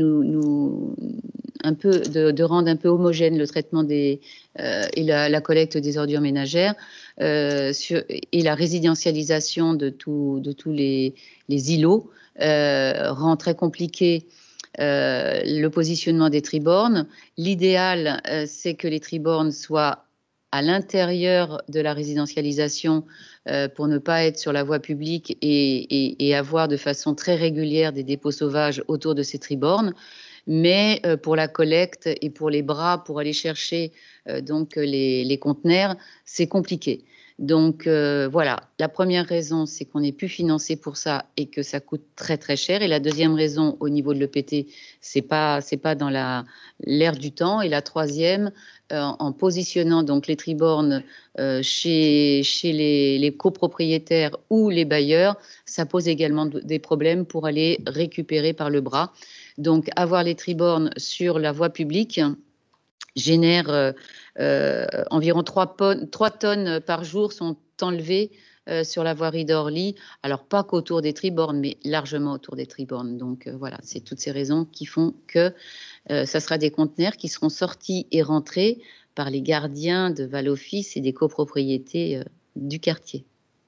de rendre un peu homogène le traitement et la collecte des ordures ménagères et la résidentialisation de tous les îlots rend très compliqué le positionnement des tribornes. L'idéal, c'est que les tribornes soient à l'intérieur de la résidentialisation pour ne pas être sur la voie publique et avoir de façon très régulière des dépôts sauvages autour de ces tribornes. Mais pour la collecte et pour les bras, pour aller chercher donc les conteneurs, c'est compliqué. Donc voilà, la première raison, c'est qu'on n'est plus financé pour ça et que ça coûte très très cher. Et la deuxième raison, au niveau de l'EPT, c'est pas dans l'air du temps. Et la troisième, en positionnant donc les tribornes chez les copropriétaires ou les bailleurs, ça pose également des problèmes pour aller récupérer par le bras. Donc avoir les tribornes sur la voie publique génère environ 3 tonnes par jour sont enlevées sur la voirie d'Orly. Alors, pas qu'autour des tribornes, mais largement autour des tribornes. Donc, voilà, c'est toutes ces raisons qui font que ça sera des conteneurs qui seront sortis et rentrés par les gardiens de Val-Office et des copropriétés du quartier.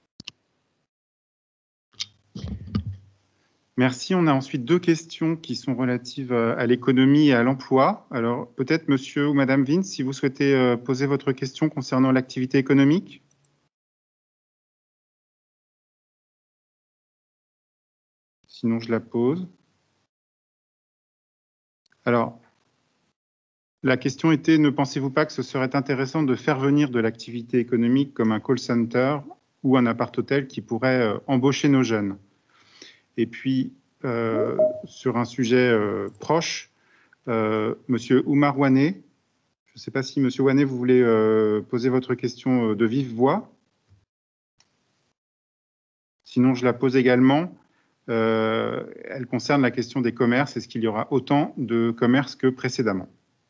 Merci. On a ensuite deux questions qui sont relatives à l'économie et à l'emploi. Alors, peut-être monsieur ou madame Vince, si vous souhaitez poser votre question concernant l'activité économique. Sinon, je la pose. Alors, la question était, ne pensez-vous pas que ce serait intéressant de faire venir de l'activité économique comme un call center ou un appart-hôtel qui pourrait embaucher nos jeunes? Et puis, sur un sujet proche, monsieur Oumar Ouané, je ne sais pas si monsieur Ouané, vous voulez poser votre question de vive voix. Sinon, je la pose également. Elle concerne la question des commerces. Est-ce qu'il y aura autant de commerces que précédemment?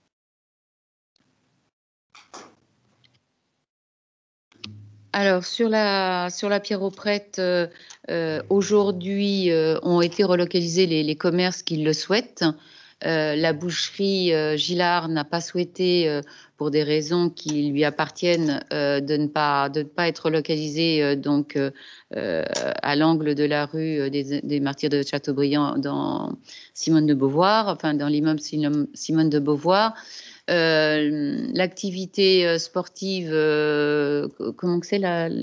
Alors, sur la Pierre-aux-Prêtres, aujourd'hui, ont été relocalisés les commerces qui le souhaitent. La boucherie Gillard n'a pas souhaité, pour des raisons qui lui appartiennent, de ne pas être localisée à l'angle de la rue des Martyrs de Chateaubriand dans Simone de Beauvoir, enfin dans l'immeuble Simone de Beauvoir. L'activité sportive, comment que c'est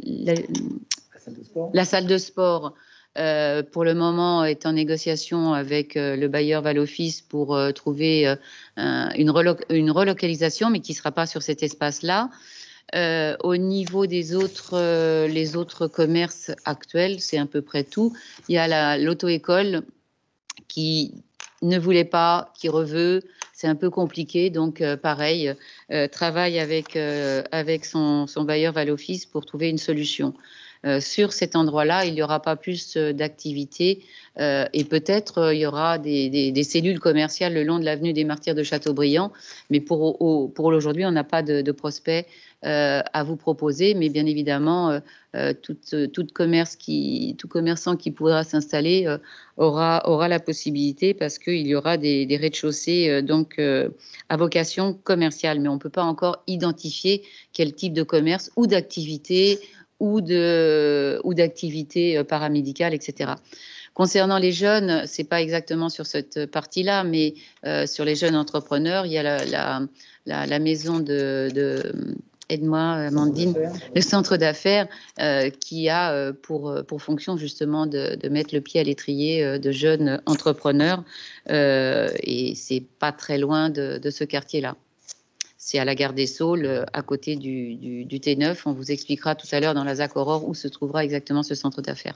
la salle de sport, pour le moment, est en négociation avec le bailleur Val-Office pour trouver une relocalisation, mais qui ne sera pas sur cet espace-là. Au niveau des les autres commerces actuels, c'est à peu près tout. Il y a l'auto-école qui ne voulait pas, qui reveut. C'est un peu compliqué, donc pareil, travaille avec son bailleur Val-Office pour trouver une solution. Sur cet endroit-là, il n'y aura pas plus d'activités et peut-être il y aura des cellules commerciales le long de l'avenue des Martyrs de Chateaubriand, mais pour aujourd'hui, on n'a pas de prospects à vous proposer, mais bien évidemment, tout commerçant qui pourra s'installer aura la possibilité, parce qu'il y aura des rez-de-chaussée à vocation commerciale, mais on ne peut pas encore identifier quel type de commerce ou d'activité ou d'activité paramédicale, etc. Concernant les jeunes, c'est pas exactement sur cette partie-là, mais sur les jeunes entrepreneurs, il y a la maison aide-moi, Amandine, le centre d'affaires qui a pour fonction justement de mettre le pied à l'étrier de jeunes entrepreneurs, et c'est pas très loin de ce quartier-là. C'est à la gare des Saules, à côté du T9. On vous expliquera tout à l'heure dans la ZAC Aurore où se trouvera exactement ce centre d'affaires.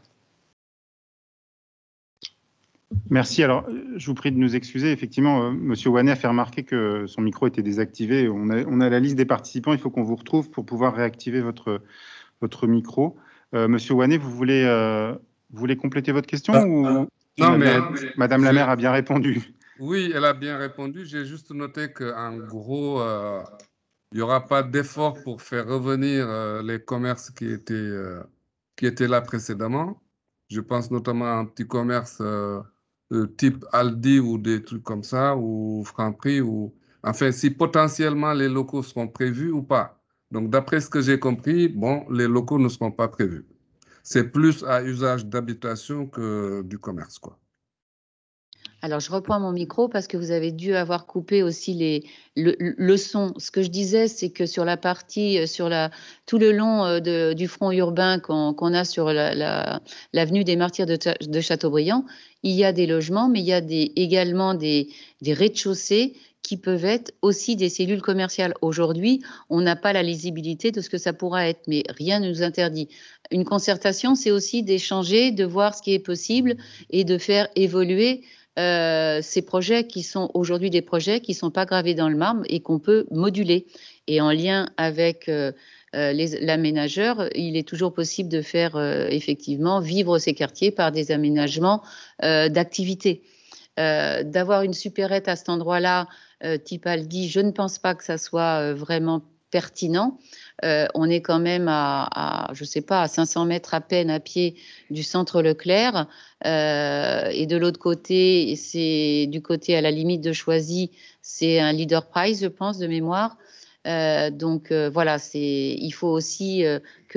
Merci. Alors, je vous prie de nous excuser. Effectivement, Monsieur Ouanet a fait remarquer que son micro était désactivé. On a la liste des participants. Il faut qu'on vous retrouve pour pouvoir réactiver votre micro. Monsieur Ouanet, vous voulez compléter votre question ou non, mais Madame la maire a bien répondu? Oui, elle a bien répondu. J'ai juste noté qu'en gros, il n'y aura pas d'effort pour faire revenir les commerces qui étaient là précédemment. Je pense notamment à un petit commerce type Aldi ou des trucs comme ça, ou Franprix, enfin, si potentiellement les locaux seront prévus ou pas. Donc, d'après ce que j'ai compris, bon, les locaux ne seront pas prévus. C'est plus à usage d'habitation que du commerce, quoi. Alors, je reprends mon micro parce que vous avez dû avoir coupé aussi le son. Ce que je disais, c'est que sur la partie, tout le long du front urbain qu'on a sur l'avenue des Martyrs de Chateaubriand, il y a des logements, mais il y a également des rez-de-chaussée qui peuvent être aussi des cellules commerciales. Aujourd'hui, on n'a pas la lisibilité de ce que ça pourra être, mais rien ne nous interdit. Une concertation, c'est aussi d'échanger, de voir ce qui est possible et de faire évoluer ces projets qui sont aujourd'hui des projets qui ne sont pas gravés dans le marbre et qu'on peut moduler. Et en lien avec l'aménageur, il est toujours possible de faire effectivement vivre ces quartiers par des aménagements d'activités. D'avoir une supérette à cet endroit-là, type Aldi, je ne pense pas que ça soit vraiment pertinent. On est quand même je sais pas, à 500 mètres à peine à pied du centre Leclerc. Et de l'autre côté, c'est du côté à la limite de Choisy, c'est un Leader Price, je pense, de mémoire. Voilà, il faut aussi que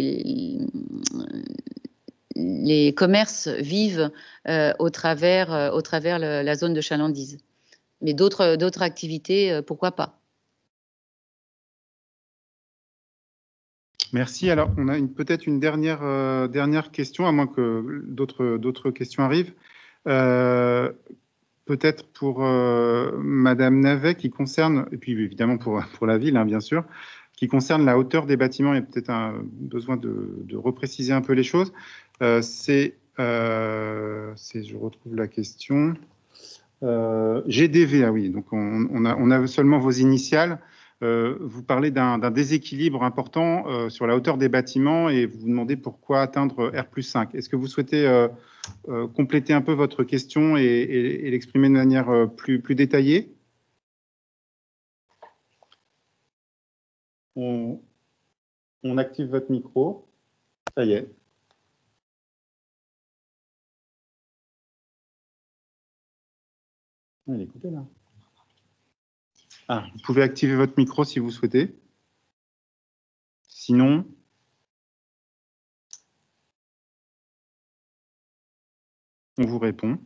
les commerces vivent au travers la zone de chalandise. Mais d'autres activités, pourquoi pas. Merci. Alors, on a peut-être une dernière question, à moins que d'autres questions arrivent. Peut-être pour Madame Navet, qui concerne, et puis évidemment pour la ville, hein, bien sûr, qui concerne la hauteur des bâtiments. Il y a peut-être un besoin de repréciser un peu les choses. Je retrouve la question. GDV, ah oui, donc on a seulement vos initiales. Vous parlez d'un déséquilibre important sur la hauteur des bâtiments et vous vous demandez pourquoi atteindre R+5. Est-ce que vous souhaitez compléter un peu votre question et l'exprimer de manière plus détaillée? On active votre micro. Ça y est. Elle est coupée, là. Ah, vous pouvez activer votre micro si vous souhaitez. Sinon, on vous répond.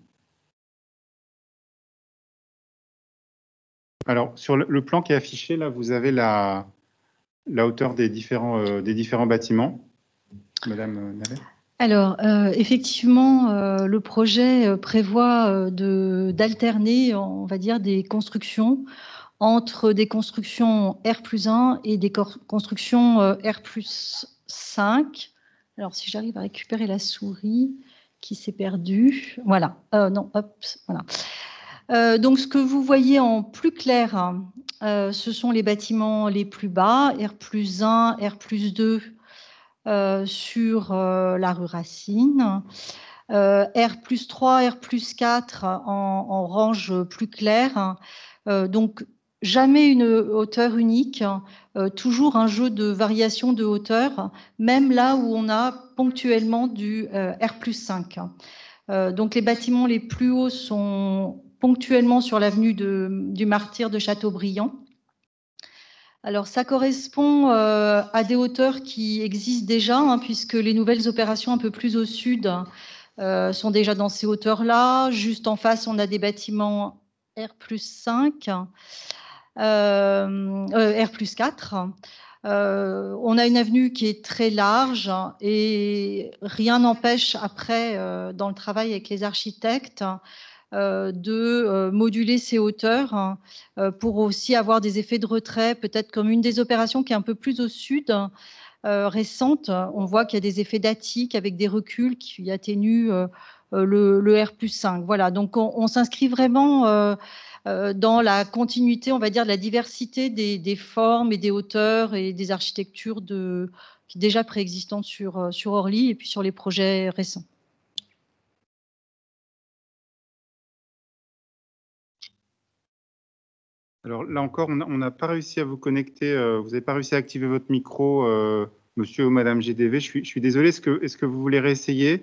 Alors, sur le plan qui est affiché, là, vous avez la hauteur des différents bâtiments. Madame Navet. Alors, effectivement, le projet prévoit d'alterner, on va dire, des constructions entre des constructions R+1 et des constructions R+5. Alors, si j'arrive à récupérer la souris qui s'est perdue. Voilà. Non, hop, voilà. Donc, ce que vous voyez en plus clair, ce sont les bâtiments les plus bas, R+1, R+2, sur la rue Racine. R+3, R+4 en range plus claire. Donc, jamais une hauteur unique, toujours un jeu de variation de hauteur, même là où on a ponctuellement du R+5. Donc, les bâtiments les plus hauts sont ponctuellement sur l'avenue du Martyr de Châteaubriand. Alors, ça correspond à des hauteurs qui existent déjà, hein, puisque les nouvelles opérations un peu plus au sud sont déjà dans ces hauteurs-là. Juste en face, on a des bâtiments R+5, R+4. On a une avenue qui est très large et rien n'empêche après, dans le travail avec les architectes, de moduler ces hauteurs pour aussi avoir des effets de retrait, peut-être comme une des opérations qui est un peu plus au sud, récente. On voit qu'il y a des effets d'attique avec des reculs qui atténuent le R+5. Voilà, donc on s'inscrit vraiment dans la continuité, on va dire, de la diversité des formes et des hauteurs et des architectures déjà préexistantes sur Orly et puis sur les projets récents. Alors là encore, on n'a pas réussi à vous connecter, vous n'avez pas réussi à activer votre micro, monsieur ou madame GDV. Je suis désolé, est-ce que vous voulez réessayer?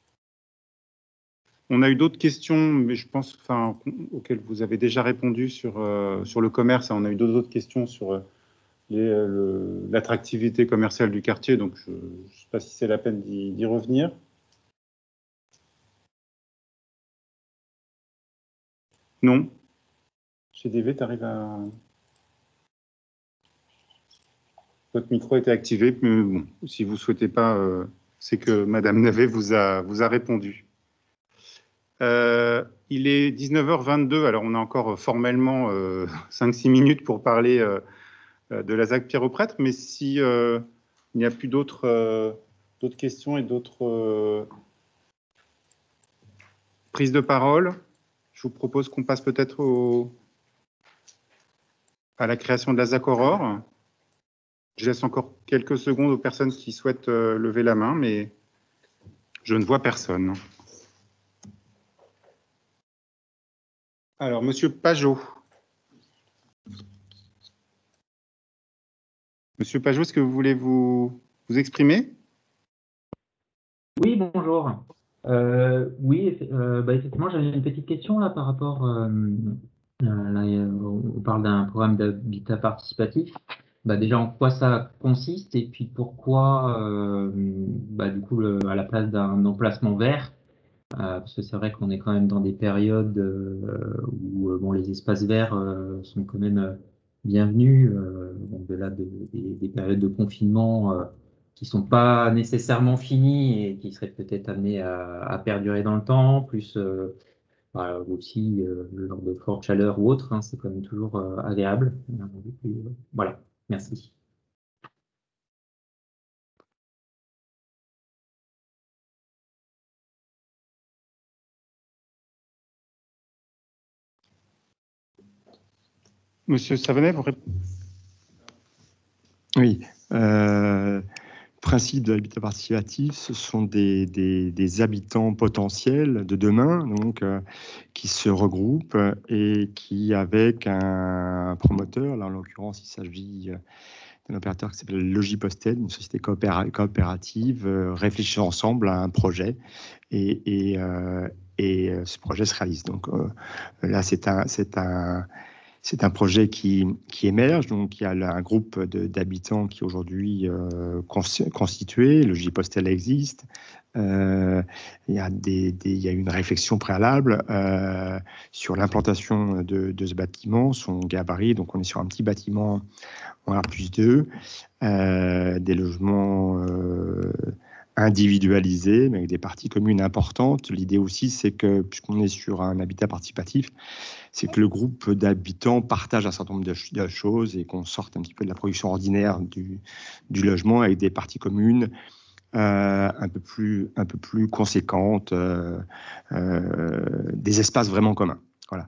On a eu d'autres questions, mais je pense auxquelles vous avez déjà répondu sur le commerce. On a eu d'autres questions sur l'attractivité commerciale du quartier, donc je ne sais pas si c'est la peine d'y revenir. Non. GDV, tu arrives à... Votre micro était activé, mais bon, si vous ne souhaitez pas, c'est que Madame Navet vous a répondu. Il est 19h22, alors on a encore formellement 5-6 minutes pour parler de la ZAC Pierre-au-Prêtre, mais si il n'y a plus d'autres questions et d'autres prises de parole, je vous propose qu'on passe peut-être à la création de la ZAC Aurore. Je laisse encore quelques secondes aux personnes qui souhaitent lever la main, mais je ne vois personne. Alors, Monsieur Pajot. Monsieur Pajot, est-ce que vous voulez vous exprimer? Oui, bonjour. Oui, effectivement, j'avais une petite question là par rapport. Là, on parle d'un programme d'habitat participatif. Déjà, en quoi ça consiste et puis pourquoi, du coup, à la place d'un emplacement vert, parce que c'est vrai qu'on est quand même dans des périodes où les espaces verts sont quand même bienvenus, au-delà des périodes de confinement qui sont pas nécessairement finies et qui seraient peut-être amenées à perdurer dans le temps, plus aussi lors de fortes chaleurs ou autres, hein, c'est quand même toujours agréable. Voilà, merci. Monsieur Savanet, vous répondez? Oui. Principe de l'habitat participatif, ce sont des habitants potentiels de demain, donc qui se regroupent et qui, avec un promoteur, là en l'occurrence il s'agit d'un opérateur qui s'appelle Logipostel, une société coopérative, réfléchissent ensemble à un projet et ce projet se réalise. Donc là, c'est un projet qui émerge. Donc, il y a un groupe d'habitants qui est aujourd'hui constitué. Le J-Postel existe. Il y a une réflexion préalable sur l'implantation de ce bâtiment, son gabarit. Donc, on est sur un petit bâtiment en R+2, des logements individualisés, mais avec des parties communes importantes. L'idée aussi, c'est que, puisqu'on est sur un habitat participatif, c'est que le groupe d'habitants partage un certain nombre de choses et qu'on sorte un petit peu de la production ordinaire du logement avec des parties communes un peu plus conséquentes, des espaces vraiment communs. Voilà.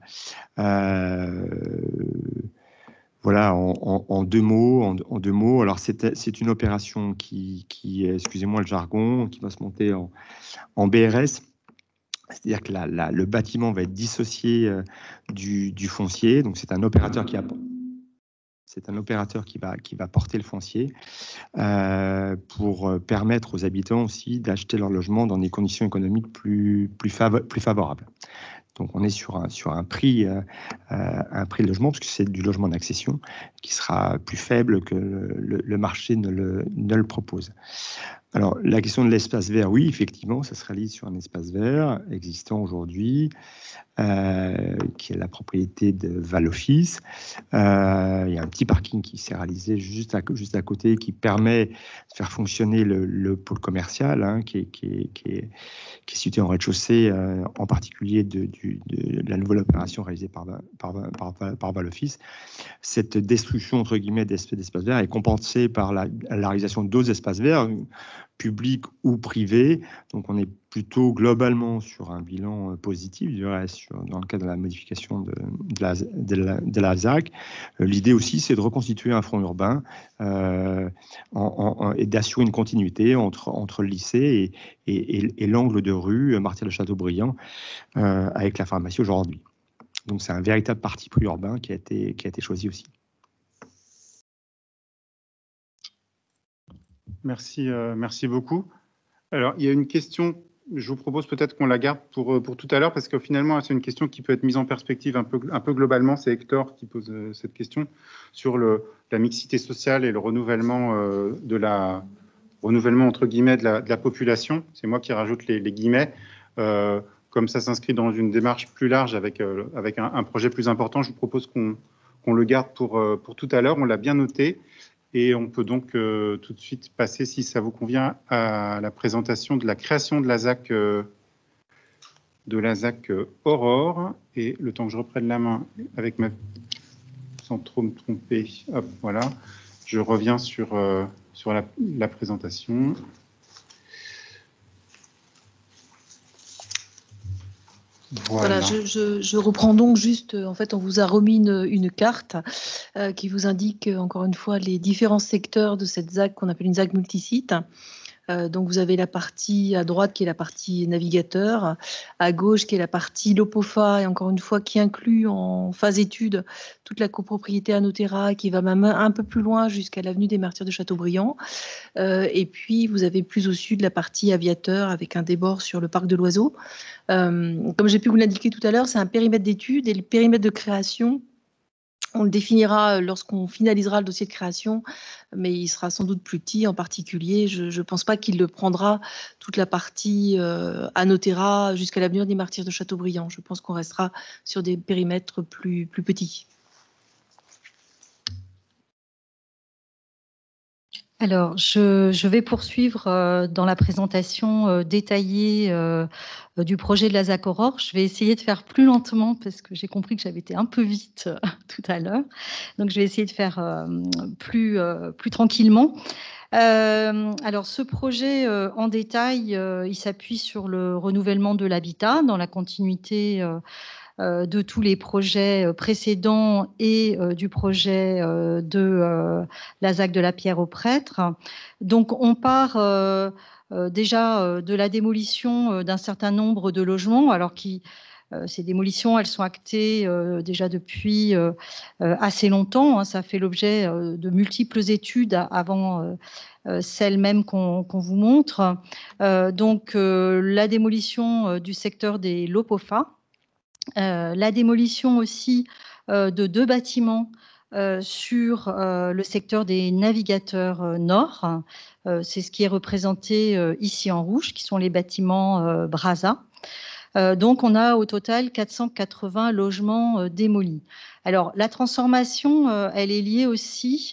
Voilà, en deux mots. Alors, c'est une opération qui excusez-moi le jargon, qui va se monter en BRS. C'est-à-dire que le bâtiment va être dissocié du foncier. Donc, c'est un opérateur qui va porter le foncier pour permettre aux habitants aussi d'acheter leur logement dans des conditions économiques plus favorables. Donc, on est sur un prix de logement, parce que c'est du logement d'accession, qui sera plus faible que le marché ne le propose. Alors, la question de l'espace vert, oui, effectivement, ça se réalise sur un espace vert existant aujourd'hui, qui est la propriété de Val-Office. Il y a un petit parking qui s'est réalisé juste à côté, qui permet de faire fonctionner le pôle commercial, hein, qui est situé en rez-de-chaussée, en particulier de la nouvelle opération réalisée par Val-Office. Cette destruction, entre guillemets, d'espaces verts est compensée par la réalisation d'autres espaces verts, publics ou privés. Donc, on est plutôt globalement sur un bilan positif, je dirais, dans le cadre de la modification de la ZAC. L'idée aussi, c'est de reconstituer un front urbain et d'assurer une continuité entre le lycée et l'angle de rue Martyr de Châteaubriand avec la pharmacie aujourd'hui. Donc, c'est un véritable parti pris urbain qui a été choisi aussi. Merci beaucoup. Alors, il y a une question, je vous propose peut-être qu'on la garde pour tout à l'heure, parce que finalement, c'est une question qui peut être mise en perspective un peu globalement. C'est Hector qui pose cette question sur la mixité sociale et le renouvellement entre guillemets de la population. C'est moi qui rajoute les guillemets. Comme ça s'inscrit dans une démarche plus large avec un projet plus important, je vous propose qu'on le garde pour tout à l'heure. On l'a bien noté. Et on peut donc tout de suite passer, si ça vous convient, à la présentation de la création de la ZAC, Aurore. Et le temps que je reprenne la main sans trop me tromper, hop, voilà, je reviens sur la présentation. Voilà, je reprends donc juste, en fait, on vous a remis une carte qui vous indique encore une fois les différents secteurs de cette ZAC qu'on appelle une ZAC multisite. Donc vous avez la partie à droite qui est la partie navigateur, à gauche qui est la partie Lopofa, et encore une fois qui inclut en phase étude toute la copropriété Anotera qui va même un peu plus loin jusqu'à l'avenue des Martyrs de Châteaubriand. Et puis vous avez plus au sud la partie aviateur avec un débord sur le parc de l'Oiseau. Comme j'ai pu vous l'indiquer tout à l'heure, c'est un périmètre d'étude, et le périmètre de création, on le définira lorsqu'on finalisera le dossier de création, mais il sera sans doute plus petit. En particulier, je ne pense pas qu'il le prendra toute la partie Anotera jusqu'à l'avenue des Martyrs de Châteaubriand. Je pense qu'on restera sur des périmètres plus petits. Alors, je vais poursuivre dans la présentation détaillée du projet de la ZAC Aurore. Je vais essayer de faire plus lentement parce que j'ai compris que j'avais été un peu vite tout à l'heure. Donc, je vais essayer de faire plus tranquillement. Alors, ce projet en détail, il s'appuie sur le renouvellement de l'habitat dans la continuité de tous les projets précédents et du projet de la ZAC de la Pierre aux Prêtres. Donc, on part déjà de la démolition d'un certain nombre de logements, alors ces démolitions, elles sont actées déjà depuis assez longtemps. Hein, ça fait l'objet de multiples études avant celle même qu'on vous montre. Donc, la démolition du secteur des LOPOFA, la démolition aussi de 2 bâtiments sur le secteur des navigateurs nord. C'est ce qui est représenté ici en rouge, qui sont les bâtiments Brasa. Donc, on a au total 480 logements démolis. Alors, la transformation, elle est liée aussi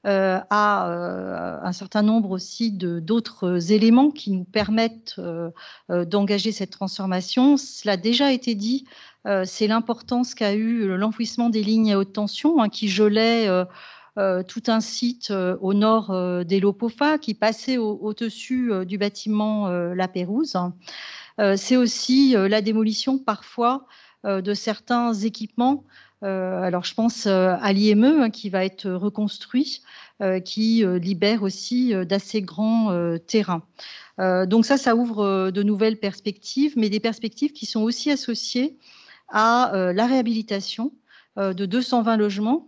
à un certain nombre aussi d'autres éléments qui nous permettent d'engager cette transformation. Cela a déjà été dit, c'est l'importance qu'a eu l'enfouissement des lignes à haute tension qui gelait tout un site au nord des LOPOFA qui passait au-dessus du bâtiment La Pérouse. C'est aussi la démolition parfois de certains équipements. Alors, je pense à l'IME qui va être reconstruit, qui libère aussi d'assez grands terrains. Donc ça ouvre de nouvelles perspectives, mais des perspectives qui sont aussi associées à la réhabilitation de 220 logements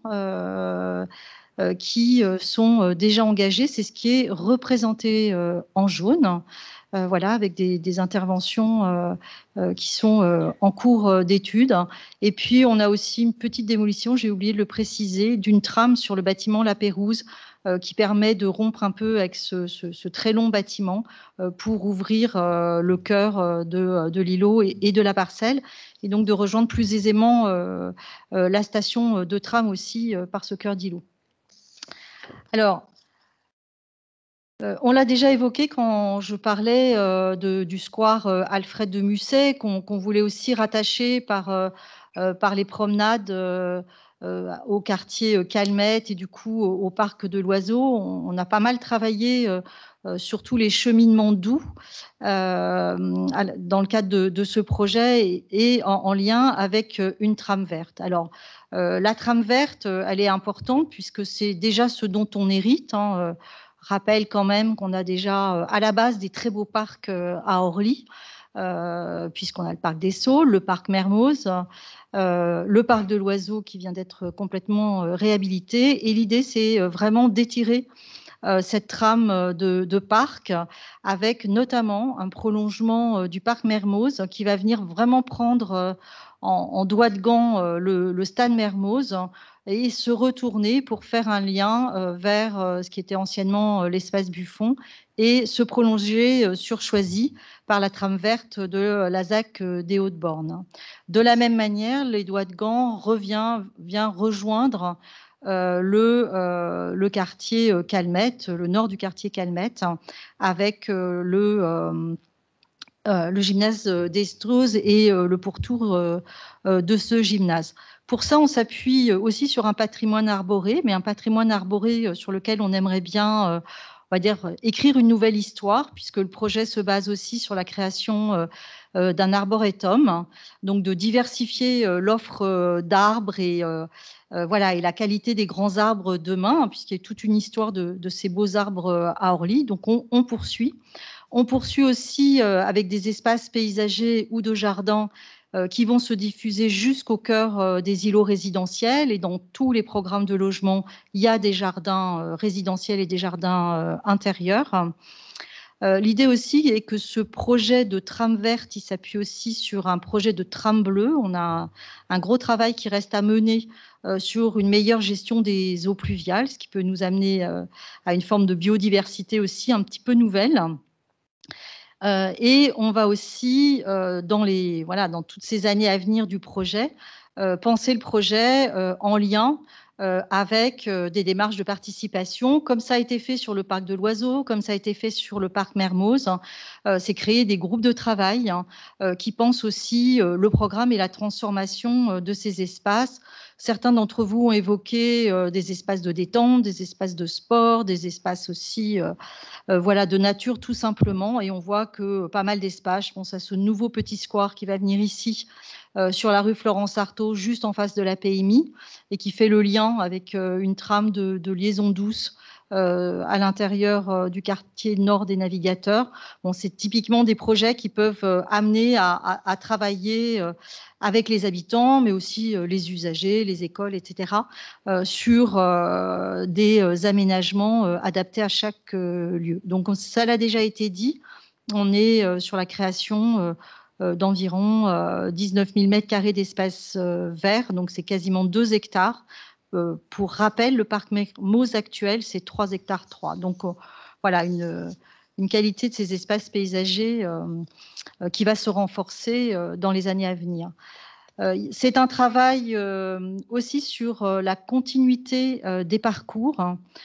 qui sont déjà engagés. C'est ce qui est représenté en jaune. Voilà, avec des interventions qui sont en cours d'étude. Et puis, on a aussi une petite démolition, j'ai oublié de le préciser, d'une trame sur le bâtiment La Pérouse qui permet de rompre un peu avec ce très long bâtiment pour ouvrir le cœur de l'îlot et de la parcelle, et donc de rejoindre plus aisément la station de tram aussi par ce cœur d'îlot. Alors, on l'a déjà évoqué quand je parlais du square Alfred de Musset, qu'on voulait aussi rattacher par les promenades au quartier Calmette et du coup au parc de l'Oiseau. On a pas mal travaillé sur tous les cheminements doux dans le cadre de ce projet et en lien avec une trame verte. Alors, la trame verte, elle est importante puisque c'est déjà ce dont on hérite. Rappelle quand même qu'on a déjà à la base des très beaux parcs à Orly, puisqu'on a le parc des Saules, le parc Mermoz, le parc de l'Oiseau qui vient d'être complètement réhabilité. Et l'idée, c'est vraiment d'étirer cette trame de parc avec notamment un prolongement du parc Mermoz qui va venir vraiment prendre en doigt de gant le stade Mermoz et se retourner pour faire un lien vers ce qui était anciennement l'espace Buffon et se prolonger sur Choisy par la trame verte de la ZAC des Hauts-de-Born. De la même manière, les doigts de gant vient rejoindre le quartier Calmette, le nord du quartier Calmette, avec le gymnase d'Estreuze et le pourtour de ce gymnase. Pour ça, on s'appuie aussi sur un patrimoine arboré, mais un patrimoine arboré sur lequel on aimerait bien, on va dire, écrire une nouvelle histoire, puisque le projet se base aussi sur la création d'un arboretum, donc de diversifier l'offre d'arbres et voilà, et la qualité des grands arbres demain, puisqu'il y a toute une histoire de ces beaux arbres à Orly. Donc, on poursuit. On poursuit aussi avec des espaces paysagers ou de jardins qui vont se diffuser jusqu'au cœur des îlots résidentiels. Et dans tous les programmes de logement, il y a des jardins résidentiels et des jardins intérieurs. L'idée aussi est que ce projet de trame verte, il s'appuie aussi sur un projet de trame bleue. On a un gros travail qui reste à mener sur une meilleure gestion des eaux pluviales, ce qui peut nous amener à une forme de biodiversité aussi un petit peu nouvelle. Et on va aussi, dans toutes ces années à venir du projet, penser le projet en lien avec des démarches de participation, comme ça a été fait sur le parc de l'Oiseau, comme ça a été fait sur le parc Mermoz. C'est créer des groupes de travail qui pensent aussi le programme et la transformation de ces espaces. Certains d'entre vous ont évoqué des espaces de détente, des espaces de sport, des espaces aussi de nature tout simplement. Et on voit que pas mal d'espaces, je pense à ce nouveau petit square qui va venir ici, sur la rue Florence Artaud, juste en face de la PMI, et qui fait le lien avec une trame de liaison douce à l'intérieur du quartier nord des Navigateurs. Bon, c'est typiquement des projets qui peuvent amener à travailler avec les habitants, mais aussi les usagers, les écoles, etc., sur des aménagements adaptés à chaque lieu. Donc, ça l'a déjà été dit, on est sur la création d'environ 19 000 m² d'espace vert, donc c'est quasiment 2 hectares. Pour rappel, le parc Mermoz actuel, c'est 3 hectares 3. Donc, voilà, une qualité de ces espaces paysagers qui va se renforcer dans les années à venir. C'est un travail aussi sur la continuité des parcours,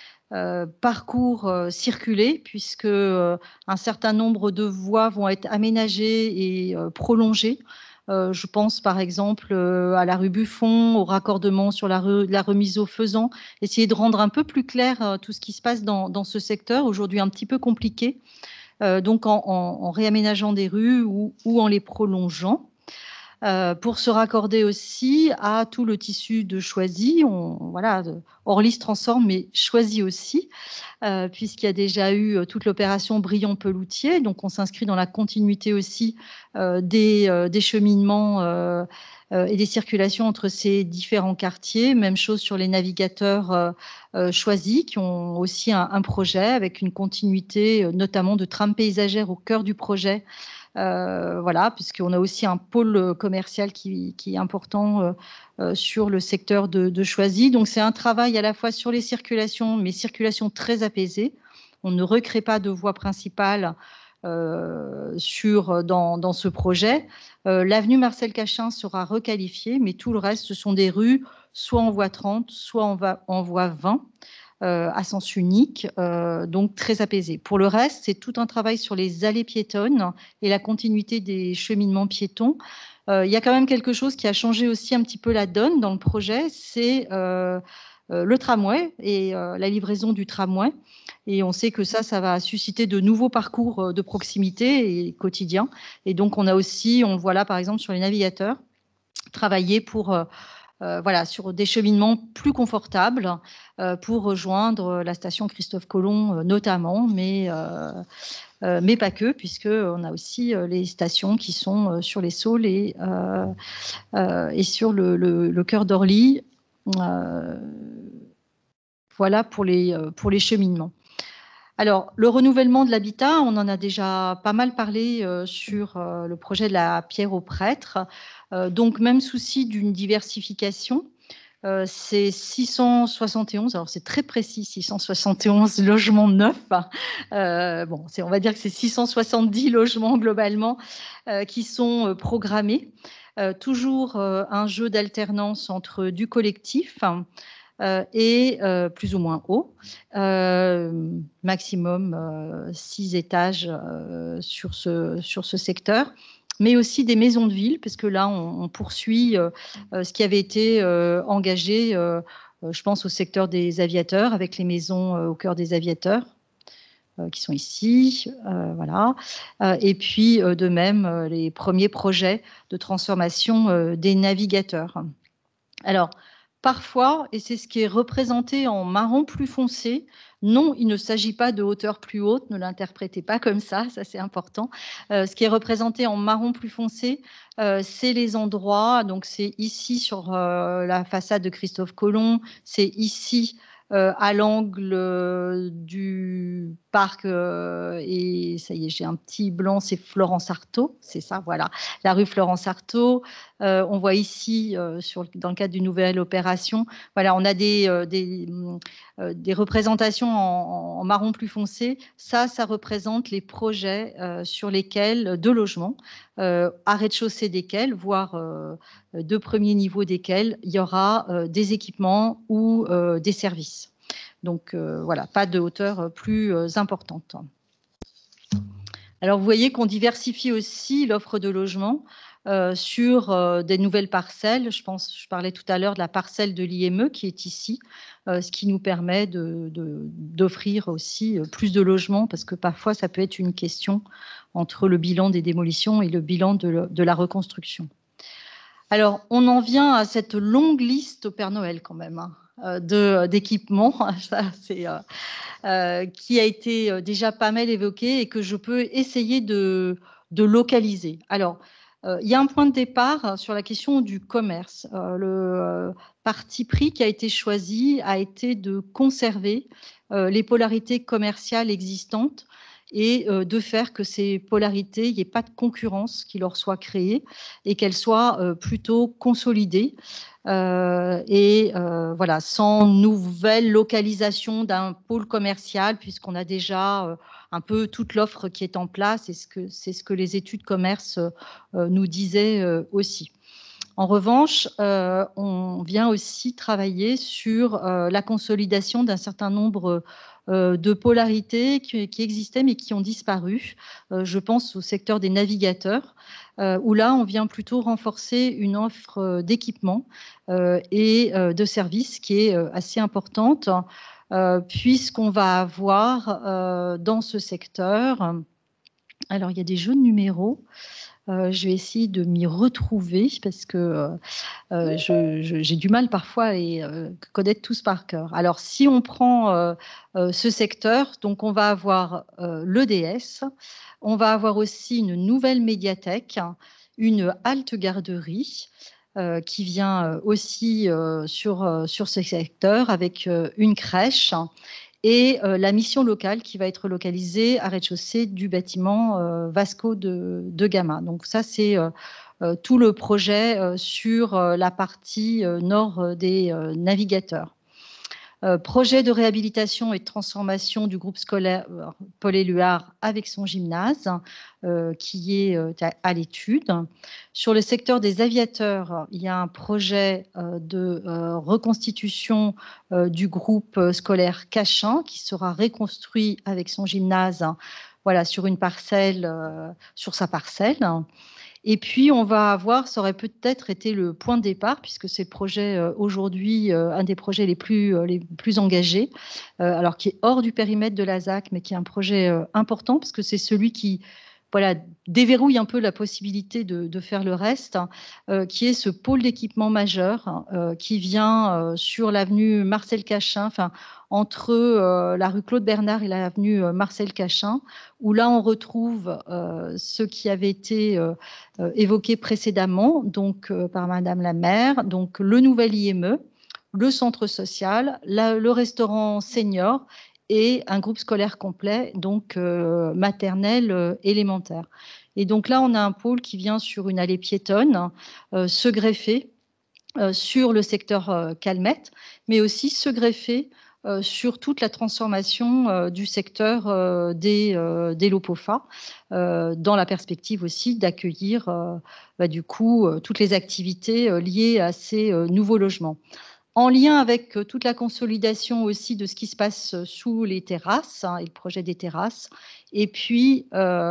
parcours circulés, puisque un certain nombre de voies vont être aménagées et prolongées. Je pense par exemple à la rue Buffon, au raccordement sur la remise au faisan, essayer de rendre un peu plus clair tout ce qui se passe dans ce secteur, aujourd'hui un petit peu compliqué, donc en réaménageant des rues ou en les prolongeant. Pour se raccorder aussi à tout le tissu de Choisy. Voilà, Orly se transforme, mais Choisy aussi, puisqu'il y a déjà eu toute l'opération Brion-Peloutier. Donc, on s'inscrit dans la continuité aussi des cheminements et des circulations entre ces différents quartiers. Même chose sur les Navigateurs Choisy, qui ont aussi un projet avec une continuité, notamment de trame paysagère au cœur du projet. Voilà, puisqu'on a aussi un pôle commercial qui est important sur le secteur de Choisy. Donc, c'est un travail à la fois sur les circulations, mais circulations très apaisées. On ne recrée pas de voie principale dans ce projet. L'avenue Marcel Cachin sera requalifiée, mais tout le reste, ce sont des rues soit en voie 30, soit en voie 20. À sens unique, donc très apaisé. Pour le reste, c'est tout un travail sur les allées piétonnes et la continuité des cheminements piétons. Il y a quand même quelque chose qui a changé aussi un petit peu la donne dans le projet, c'est le tramway et la livraison du tramway. Et on sait que ça va susciter de nouveaux parcours de proximité et quotidiens. Et donc, on a aussi, on le voit là par exemple sur les Navigateurs, travailler pour... voilà, sur des cheminements plus confortables pour rejoindre la station Christophe Colomb notamment, mais pas que, puisqu'on a aussi les stations qui sont sur les Saules et sur le cœur d'Orly. Voilà pour les cheminements. Alors, le renouvellement de l'habitat, on en a déjà pas mal parlé sur le projet de la pierre aux prêtres. Donc, même souci d'une diversification. C'est 671, alors c'est très précis, 671 logements neufs. Bon, on va dire que c'est 670 logements globalement qui sont programmés. Toujours un jeu d'alternance entre du collectif et plus ou moins haut, maximum 6 étages sur ce secteur, mais aussi des maisons de ville, parce que là, on poursuit ce qui avait été engagé, je pense, au secteur des aviateurs, avec les maisons au cœur des aviateurs, qui sont ici, voilà. Et puis, de même, les premiers projets de transformation des navigateurs. Alors, parfois, et c'est ce qui est représenté en marron plus foncé, non, il ne s'agit pas de hauteur plus haute, ne l'interprétez pas comme ça c'est important. Ce qui est représenté en marron plus foncé, c'est les endroits, donc c'est ici sur la façade de Christophe Colomb, c'est ici à l'angle du parc, et ça y est, j'ai un petit blanc, c'est Florence Artaud, c'est ça, voilà, la rue Florence Artaud. On voit ici, dans le cadre d'une nouvelle opération, voilà, on a des représentations en marron plus foncé. Ça représente les projets sur lesquels, de logements, à rez-de-chaussée desquels, voire de premier niveau desquels, il y aura des équipements ou des services. Donc, voilà, pas de hauteur plus importante. Alors, vous voyez qu'on diversifie aussi l'offre de logement sur des nouvelles parcelles. Je parlais tout à l'heure de la parcelle de l'IME qui est ici, ce qui nous permet d'offrir aussi plus de logements, parce que parfois, ça peut être une question entre le bilan des démolitions et le bilan de la reconstruction. Alors, on en vient à cette longue liste au Père Noël quand même, hein, d'équipements, qui a été déjà pas mal évoqué et que je peux essayer de localiser. Alors, il y a un point de départ sur la question du commerce. Le parti pris qui a été choisi a été de conserver les polarités commerciales existantes et de faire que ces polarités, il n'y ait pas de concurrence qui leur soit créée et qu'elles soient plutôt consolidées. Voilà, sans nouvelle localisation d'un pôle commercial, puisqu'on a déjà un peu toute l'offre qui est en place, et c'est ce que les études commerce nous disaient aussi. En revanche, on vient aussi travailler sur la consolidation d'un certain nombre de polarités qui existaient mais qui ont disparu. Je pense au secteur des navigateurs, où là, on vient plutôt renforcer une offre d'équipement et de services qui est assez importante, puisqu'on va avoir dans ce secteur, alors il y a des jeux de numéros, je vais essayer de m'y retrouver parce que j'ai du mal parfois à les connaître tous par cœur. Alors, si on prend ce secteur, donc on va avoir l'EDS, on va avoir aussi une nouvelle médiathèque, une halte garderie qui vient aussi sur ce secteur avec une crèche et la mission locale qui va être localisée à rez-de-chaussée du bâtiment Vasco de Gama. Donc ça, c'est tout le projet sur la partie nord des navigateurs. Projet de réhabilitation et de transformation du groupe scolaire Paul-Éluard avec son gymnase qui est à l'étude. Sur le secteur des aviateurs, il y a un projet de reconstitution du groupe scolaire Cachin qui sera reconstruit avec son gymnase, voilà, sur une parcelle, sur sa parcelle. Et puis, on va avoir, ça aurait peut-être été le point de départ, puisque c'est le projet aujourd'hui, un des projets les plus engagés, alors qui est hors du périmètre de la ZAC, mais qui est un projet important, parce que c'est celui qui voilà, déverrouille un peu la possibilité de faire le reste, qui est ce pôle d'équipement majeur qui vient sur l'avenue Marcel Cachin, enfin, entre la rue Claude Bernard et l'avenue Marcel Cachin, où là, on retrouve ce qui avait été évoqué précédemment donc, par Madame la maire, donc le nouvel IME, le centre social, le restaurant senior et un groupe scolaire complet, donc maternelle, élémentaire. Et donc là, on a un pôle qui vient sur une allée piétonne se greffer sur le secteur Calmette, mais aussi se greffer sur toute la transformation du secteur des LOPOFA, dans la perspective aussi d'accueillir du coup toutes les activités liées à ces nouveaux logements. En lien avec toute la consolidation aussi de ce qui se passe sous les terrasses et le projet des terrasses, et puis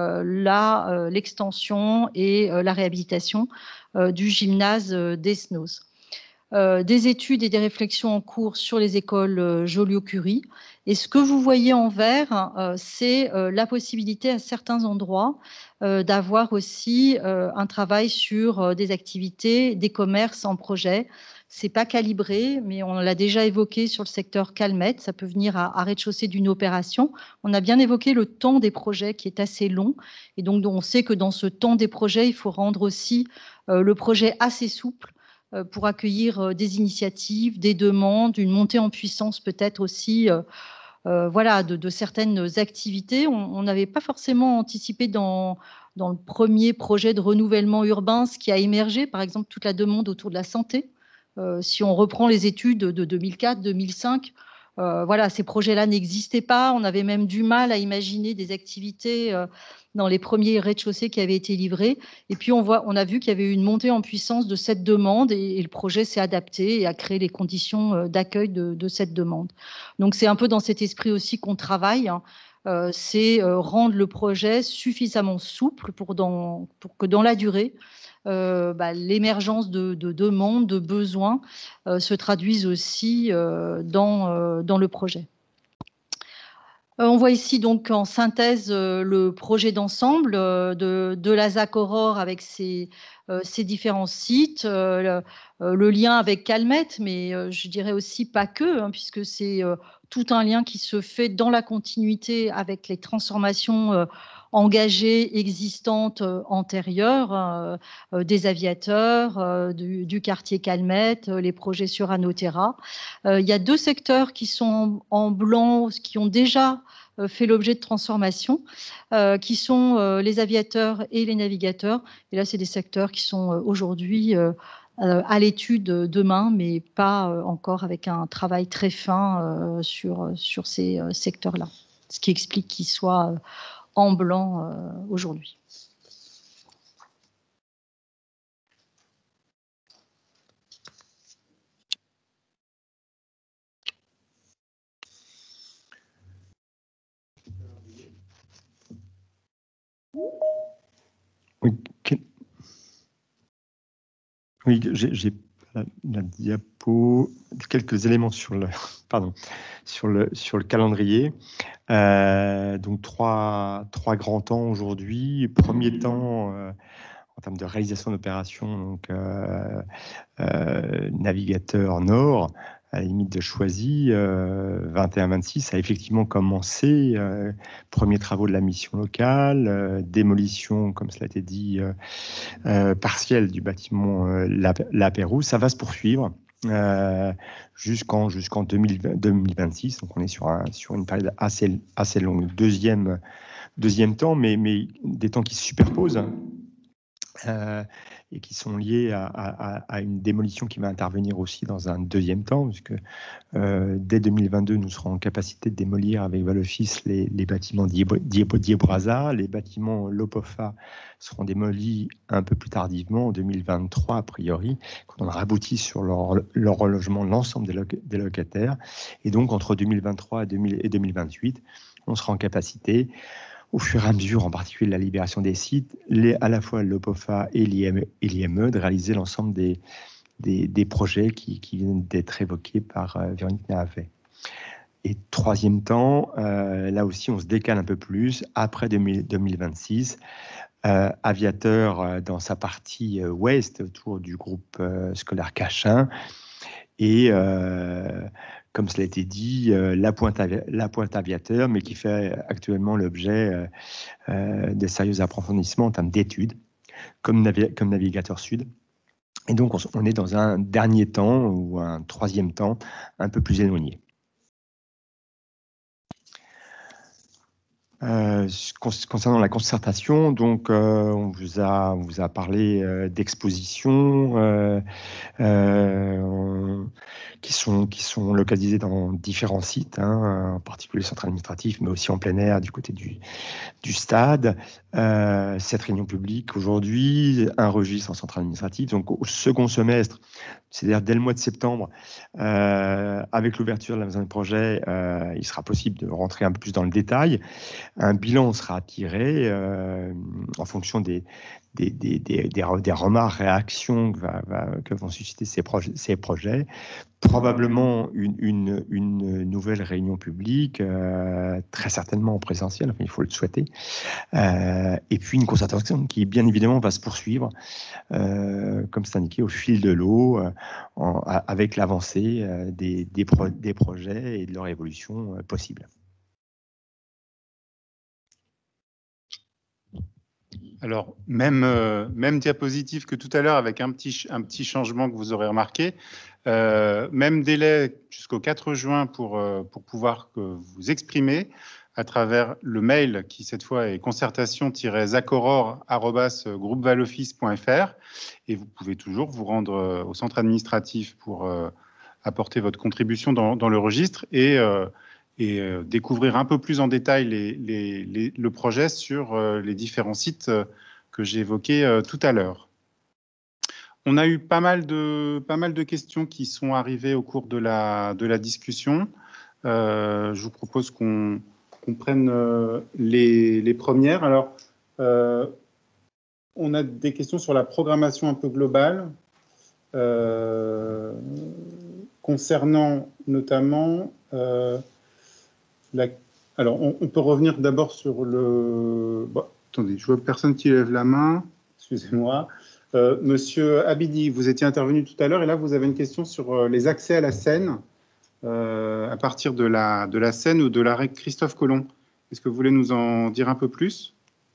l'extension et la réhabilitation du gymnase d'Esnos. Des études et des réflexions en cours sur les écoles Joliot-Curie. Et ce que vous voyez en vert, c'est la possibilité à certains endroits d'avoir aussi un travail sur des activités, des commerces en projet. C'est pas calibré, mais on l'a déjà évoqué sur le secteur Calmette. Ça peut venir à rez-de-chaussée d'une opération. On a bien évoqué le temps des projets qui est assez long. Et donc, on sait que dans ce temps des projets, il faut rendre aussi le projet assez souple pour accueillir des initiatives, des demandes, une montée en puissance peut-être aussi voilà, de certaines activités. On n'avait pas forcément anticipé dans le premier projet de renouvellement urbain ce qui a émergé, par exemple toute la demande autour de la santé. Si on reprend les études de 2004, 2005, voilà, ces projets-là n'existaient pas. On avait même du mal à imaginer des activités dans les premiers rez-de-chaussée qui avaient été livrés. Et puis, on a vu qu'il y avait eu une montée en puissance de cette demande et le projet s'est adapté et a créé les conditions d'accueil de cette demande. Donc, c'est un peu dans cet esprit aussi qu'on travaille. Hein. C'est rendre le projet suffisamment souple pour que dans la durée, l'émergence de demandes, de besoins se traduisent aussi dans le projet. On voit ici donc en synthèse le projet d'ensemble de la ZAC Aurore avec ses différents sites, le lien avec Calmette, mais je dirais aussi pas que, hein, puisque c'est tout un lien qui se fait dans la continuité avec les transformations engagées, existantes, antérieures, des aviateurs, du quartier Calmette, les projets sur Anotera. Il y a 2 secteurs qui sont en blanc, qui ont déjà fait l'objet de transformation, qui sont les aviateurs et les navigateurs. Et là, c'est des secteurs qui sont aujourd'hui à l'étude demain, mais pas encore avec un travail très fin sur ces secteurs-là, ce qui explique qu'ils soient en blanc aujourd'hui. Oui, j'ai la diapo, quelques éléments sur le, pardon, sur le calendrier. Donc trois grands temps aujourd'hui. Premier temps en termes de réalisation d'opérations, donc navigateur nord, à la limite de Choisy, 21-26, a effectivement commencé. Premiers travaux de la mission locale, démolition, comme cela a été dit, partielle du bâtiment La Pérouse. Ça va se poursuivre jusqu'en 2026. Donc on est sur une période assez longue. Deuxième temps, mais des temps qui se superposent. Et qui sont liés à une démolition qui va intervenir aussi dans un deuxième temps, puisque dès 2022, nous serons en capacité de démolir avec Valoffice les bâtiments d'Iebrasa. Les bâtiments Lopofa seront démolis un peu plus tardivement, en 2023 a priori, quand on aura abouti sur leur relogement l'ensemble des locataires. Et donc, entre 2023 et 2028, on sera en capacité, au fur et à mesure, en particulier la libération des sites, à la fois l'OPOFA et l'IME, de réaliser l'ensemble des projets qui viennent d'être évoqués par Véronique Nahavet. Et troisième temps, là aussi, on se décale un peu plus, après 2026, Aviateur dans sa partie ouest, autour du groupe scolaire Cachin, et comme cela a été dit, la pointe aviateur, mais qui fait actuellement l'objet de sérieux approfondissements en termes d'études, comme navigateur sud. Et donc, on est dans un dernier temps ou un troisième temps un peu plus éloigné. Concernant la concertation, donc on vous a parlé d'expositions qui sont localisées dans différents sites, hein, en particulier le centre administratif, mais aussi en plein air du côté du stade. Cette réunion publique aujourd'hui, un registre en centre administratif. Donc au second semestre, c'est-à-dire dès le mois de septembre, avec l'ouverture de la maison de projet, il sera possible de rentrer un peu plus dans le détail. Un bilan sera tiré en fonction des remarques, réactions que vont susciter ces projets. Probablement une nouvelle réunion publique, très certainement en présentiel, enfin, il faut le souhaiter. Et puis une concertation qui, bien évidemment, va se poursuivre, comme c'est indiqué, au fil de l'eau, avec l'avancée des projets et de leur évolution possible. Alors, même diapositive que tout à l'heure, avec un petit changement que vous aurez remarqué. Même délai jusqu'au 4 juin pour pouvoir vous exprimer à travers le mail qui, cette fois, est concertation-zacoror@groupevaloffice.fr. Et vous pouvez toujours vous rendre au centre administratif pour apporter votre contribution dans le registre et découvrir un peu plus en détail le projet sur les différents sites que j'ai évoqués tout à l'heure. On a eu pas mal de questions qui sont arrivées au cours de la discussion. Je vous propose qu'on prenne les premières. Alors, on a des questions sur la programmation un peu globale, concernant notamment Alors, on peut revenir d'abord sur le... Bon, attendez, je vois personne qui lève la main. Excusez-moi. Monsieur Abidi, vous étiez intervenu tout à l'heure et là, vous avez une question sur les accès à la Seine à partir de la Seine ou de l'arrêt Christophe Colomb. Est-ce que vous voulez nous en dire un peu plus ?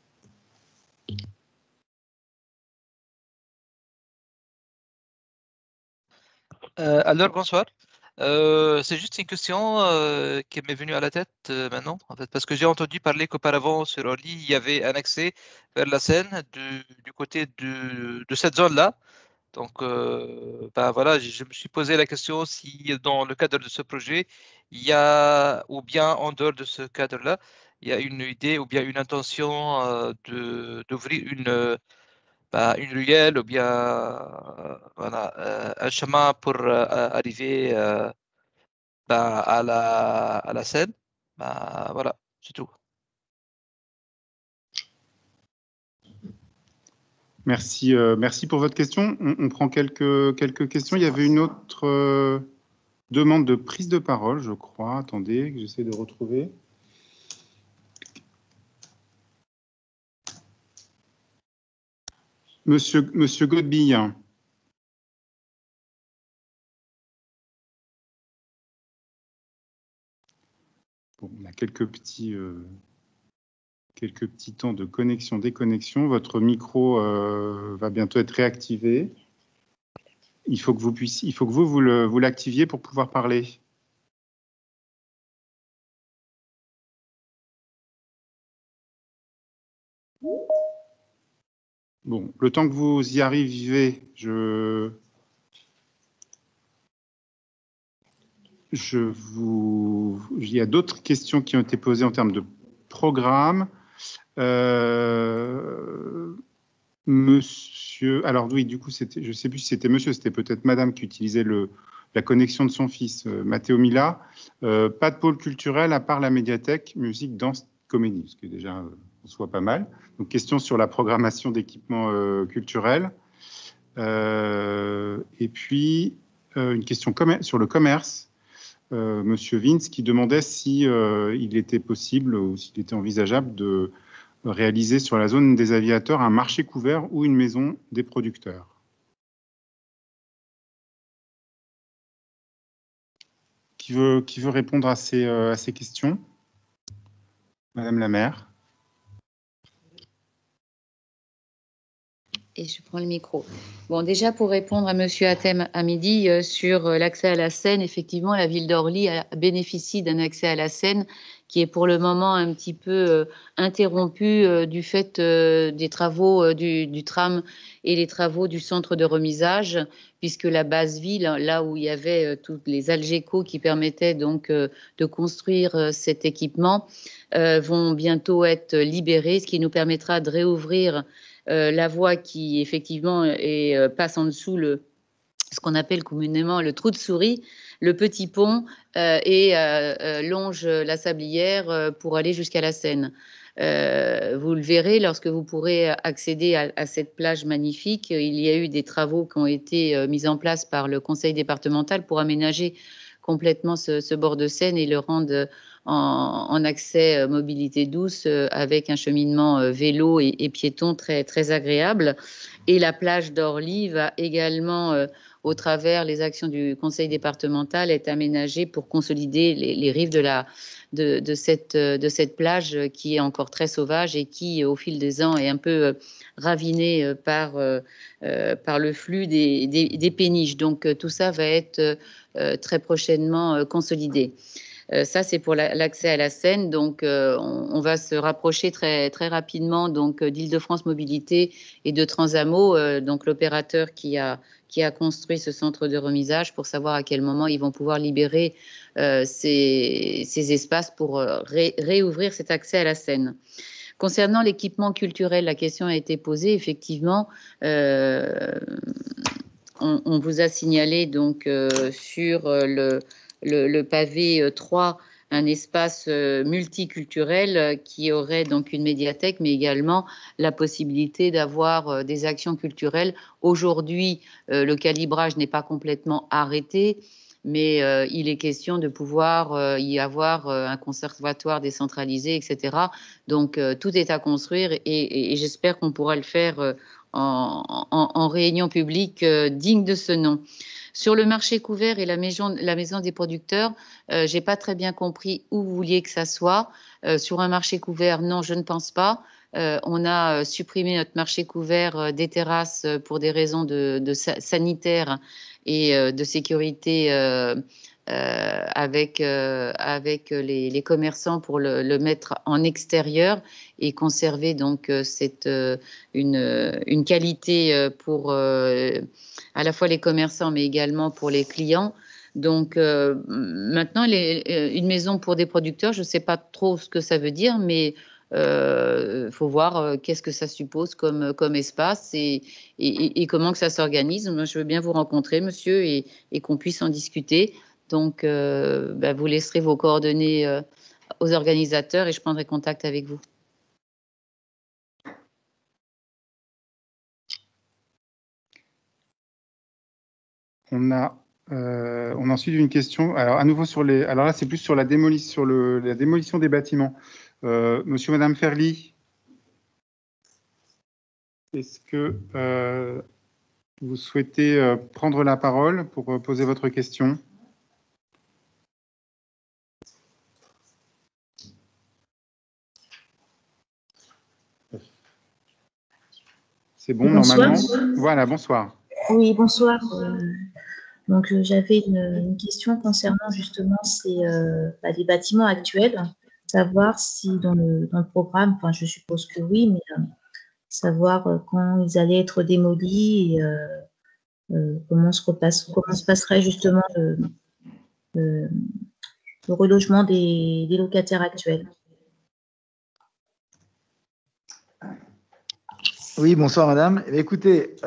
Alors, bonsoir. C'est juste une question qui m'est venue à la tête maintenant, en fait, parce que j'ai entendu parler qu'auparavant sur Orly, il y avait un accès vers la Seine du côté de cette zone-là. Donc, ben voilà, je me suis posé la question si dans le cadre de ce projet, il y a, ou bien en dehors de ce cadre-là, il y a une idée ou bien une intention d'ouvrir une ruelle ou bien voilà, un chemin pour arriver à la Seine. Voilà, c'est tout. Merci, merci pour votre question. On prend quelques questions. Il y avait une autre demande de prise de parole, je crois. Attendez, que j'essaie de retrouver. Monsieur Godbille. Bon, on a quelques petits temps de connexion, déconnexion. Votre micro va bientôt être réactivé. Il faut que vous l'activiez pour pouvoir parler. Bon, le temps que vous y arrivez, il y a d'autres questions qui ont été posées en termes de programme. Monsieur, alors oui, du coup, je ne sais plus si c'était monsieur, c'était peut-être madame qui utilisait la connexion de son fils, Matteo Mila. Pas de pôle culturel à part la médiathèque, musique, danse, comédie, ce qui est déjà en soi pas mal. Donc, question sur la programmation d'équipements culturels. Et puis, une question sur le commerce. Monsieur Vince qui demandait si il était possible ou s'il était envisageable de réaliser sur la zone des aviateurs un marché couvert ou une maison des producteurs. Qui veut répondre à ces questions? Madame la maire. Et je prends le micro. Bon, déjà pour répondre à Monsieur Hatem Hamidi sur l'accès à la Seine, effectivement, la ville d'Orly bénéficie d'un accès à la Seine qui est pour le moment un petit peu interrompu du fait des travaux du tram et les travaux du centre de remisage, puisque la base ville, là où il y avait tous les Algeco qui permettaient donc de construire cet équipement, vont bientôt être libérés, ce qui nous permettra de réouvrir la voie qui effectivement passe en dessous ce qu'on appelle communément le trou de souris, le petit pont et longe la Sablière pour aller jusqu'à la Seine. Vous le verrez lorsque vous pourrez accéder à cette plage magnifique. Il y a eu des travaux qui ont été mis en place par le conseil départemental pour aménager complètement ce bord de Seine et le rendre en accès mobilité douce avec un cheminement vélo et piéton très, très agréable. Et la plage d'Orly va également, au travers les actions du conseil départemental, être aménagée pour consolider les rives de cette plage qui est encore très sauvage et qui, au fil des ans, est un peu ravinée par le flux des péniches. Donc, tout ça va être très prochainement consolidé. Ça, c'est pour l'accès à la Seine. Donc, on va se rapprocher très, très rapidement d'Île-de-France Mobilité et de Transamo, donc l'opérateur qui a construit ce centre de remisage, pour savoir à quel moment ils vont pouvoir libérer ces espaces pour réouvrir cet accès à la Seine. Concernant l'équipement culturel, la question a été posée. Effectivement, on vous a signalé donc sur le pavé 3 un espace multiculturel qui aurait donc une médiathèque, mais également la possibilité d'avoir des actions culturelles. Aujourd'hui, le calibrage n'est pas complètement arrêté, mais il est question de pouvoir y avoir un conservatoire décentralisé, etc. Donc, tout est à construire et j'espère qu'on pourra le faire en réunion publique digne de ce nom. Sur le marché couvert et la maison des producteurs, je n'ai pas très bien compris où vous vouliez que ça soit. Sur un marché couvert, non, je ne pense pas. On a supprimé notre marché couvert des terrasses pour des raisons sanitaires et de sécurité avec les commerçants pour le mettre en extérieur et conserver donc une qualité pour à la fois les commerçants mais également pour les clients. Donc maintenant, une maison pour des producteurs, je ne sais pas trop ce que ça veut dire, mais faut voir qu'est-ce que ça suppose comme espace et comment que ça s'organise. Moi, je veux bien vous rencontrer, monsieur, et qu'on puisse en discuter. Donc, vous laisserez vos coordonnées aux organisateurs et je prendrai contact avec vous. On a ensuite une question. Alors, à nouveau alors là, c'est plus sur la démolition des bâtiments. Monsieur, Madame Ferly, est-ce que vous souhaitez prendre la parole pour poser votre question? C'est bon, bonsoir. Normalement. Voilà, bonsoir. Oui, bonsoir. Donc, j'avais une question concernant justement les bâtiments actuels, savoir si dans le programme, enfin, je suppose que oui, mais savoir quand ils allaient être démolis et comment se passerait justement le relogement des locataires actuels. Oui, bonsoir madame. Écoutez,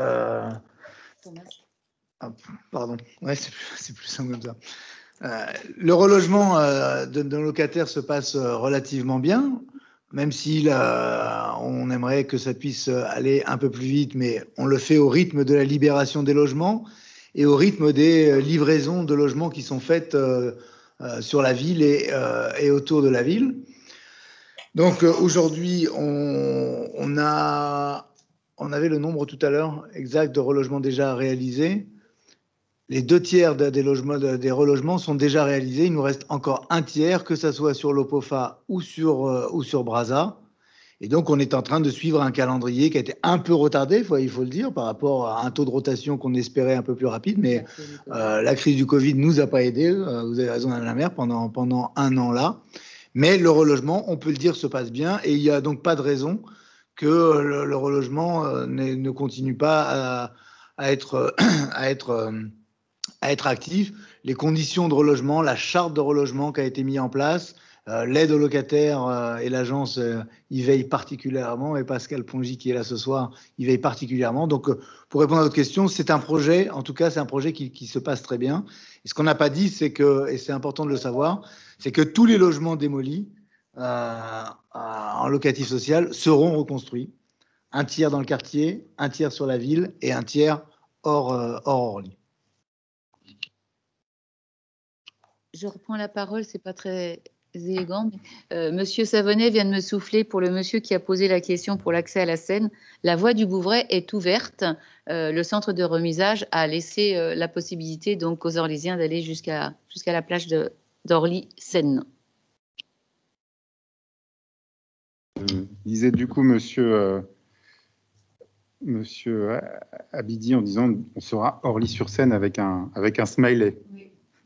pardon, ouais, c'est plus simple comme ça. Le relogement de nos locataires se passe relativement bien, même si on aimerait que ça puisse aller un peu plus vite, mais on le fait au rythme de la libération des logements et au rythme des livraisons de logements qui sont faites sur la ville et autour de la ville. Donc aujourd'hui, on avait le nombre tout à l'heure exact de relogements déjà réalisés. Les 2/3 des relogements sont déjà réalisés. Il nous reste encore 1/3, que ce soit sur l'OPOFA ou sur Brazza. Et donc, on est en train de suivre un calendrier qui a été un peu retardé, il faut le dire, par rapport à un taux de rotation qu'on espérait un peu plus rapide. Mais la crise du Covid ne nous a pas aidés. Vous avez raison, Madame la maire, pendant un an là. Mais le relogement, on peut le dire, se passe bien. Et il n'y a donc pas de raison que le relogement ne continue pas à être actif. Les conditions de relogement, la charte de relogement qui a été mise en place, l'aide aux locataires et l'agence y veillent particulièrement, et Pascal Pongy qui est là ce soir, y veille particulièrement. Donc, pour répondre à votre question, c'est un projet, en tout cas, c'est un projet qui se passe très bien. Et ce qu'on n'a pas dit, c'est que, et c'est important de le savoir, c'est que tous les logements démolis en locatif social seront reconstruits. 1/3 dans le quartier, 1/3 sur la ville et 1/3 hors Orly. Je reprends la parole, c'est pas très élégant, mais Monsieur Savonnet vient de me souffler pour le monsieur qui a posé la question pour l'accès à la Seine. La voie du Bouvray est ouverte. Le centre de remisage a laissé la possibilité donc aux Orlysiens d'aller jusqu'à la plage d'Orly-Seine. Disait du coup Monsieur Abidi en disant on sera Orly-sur-Seine avec un smiley. Oui.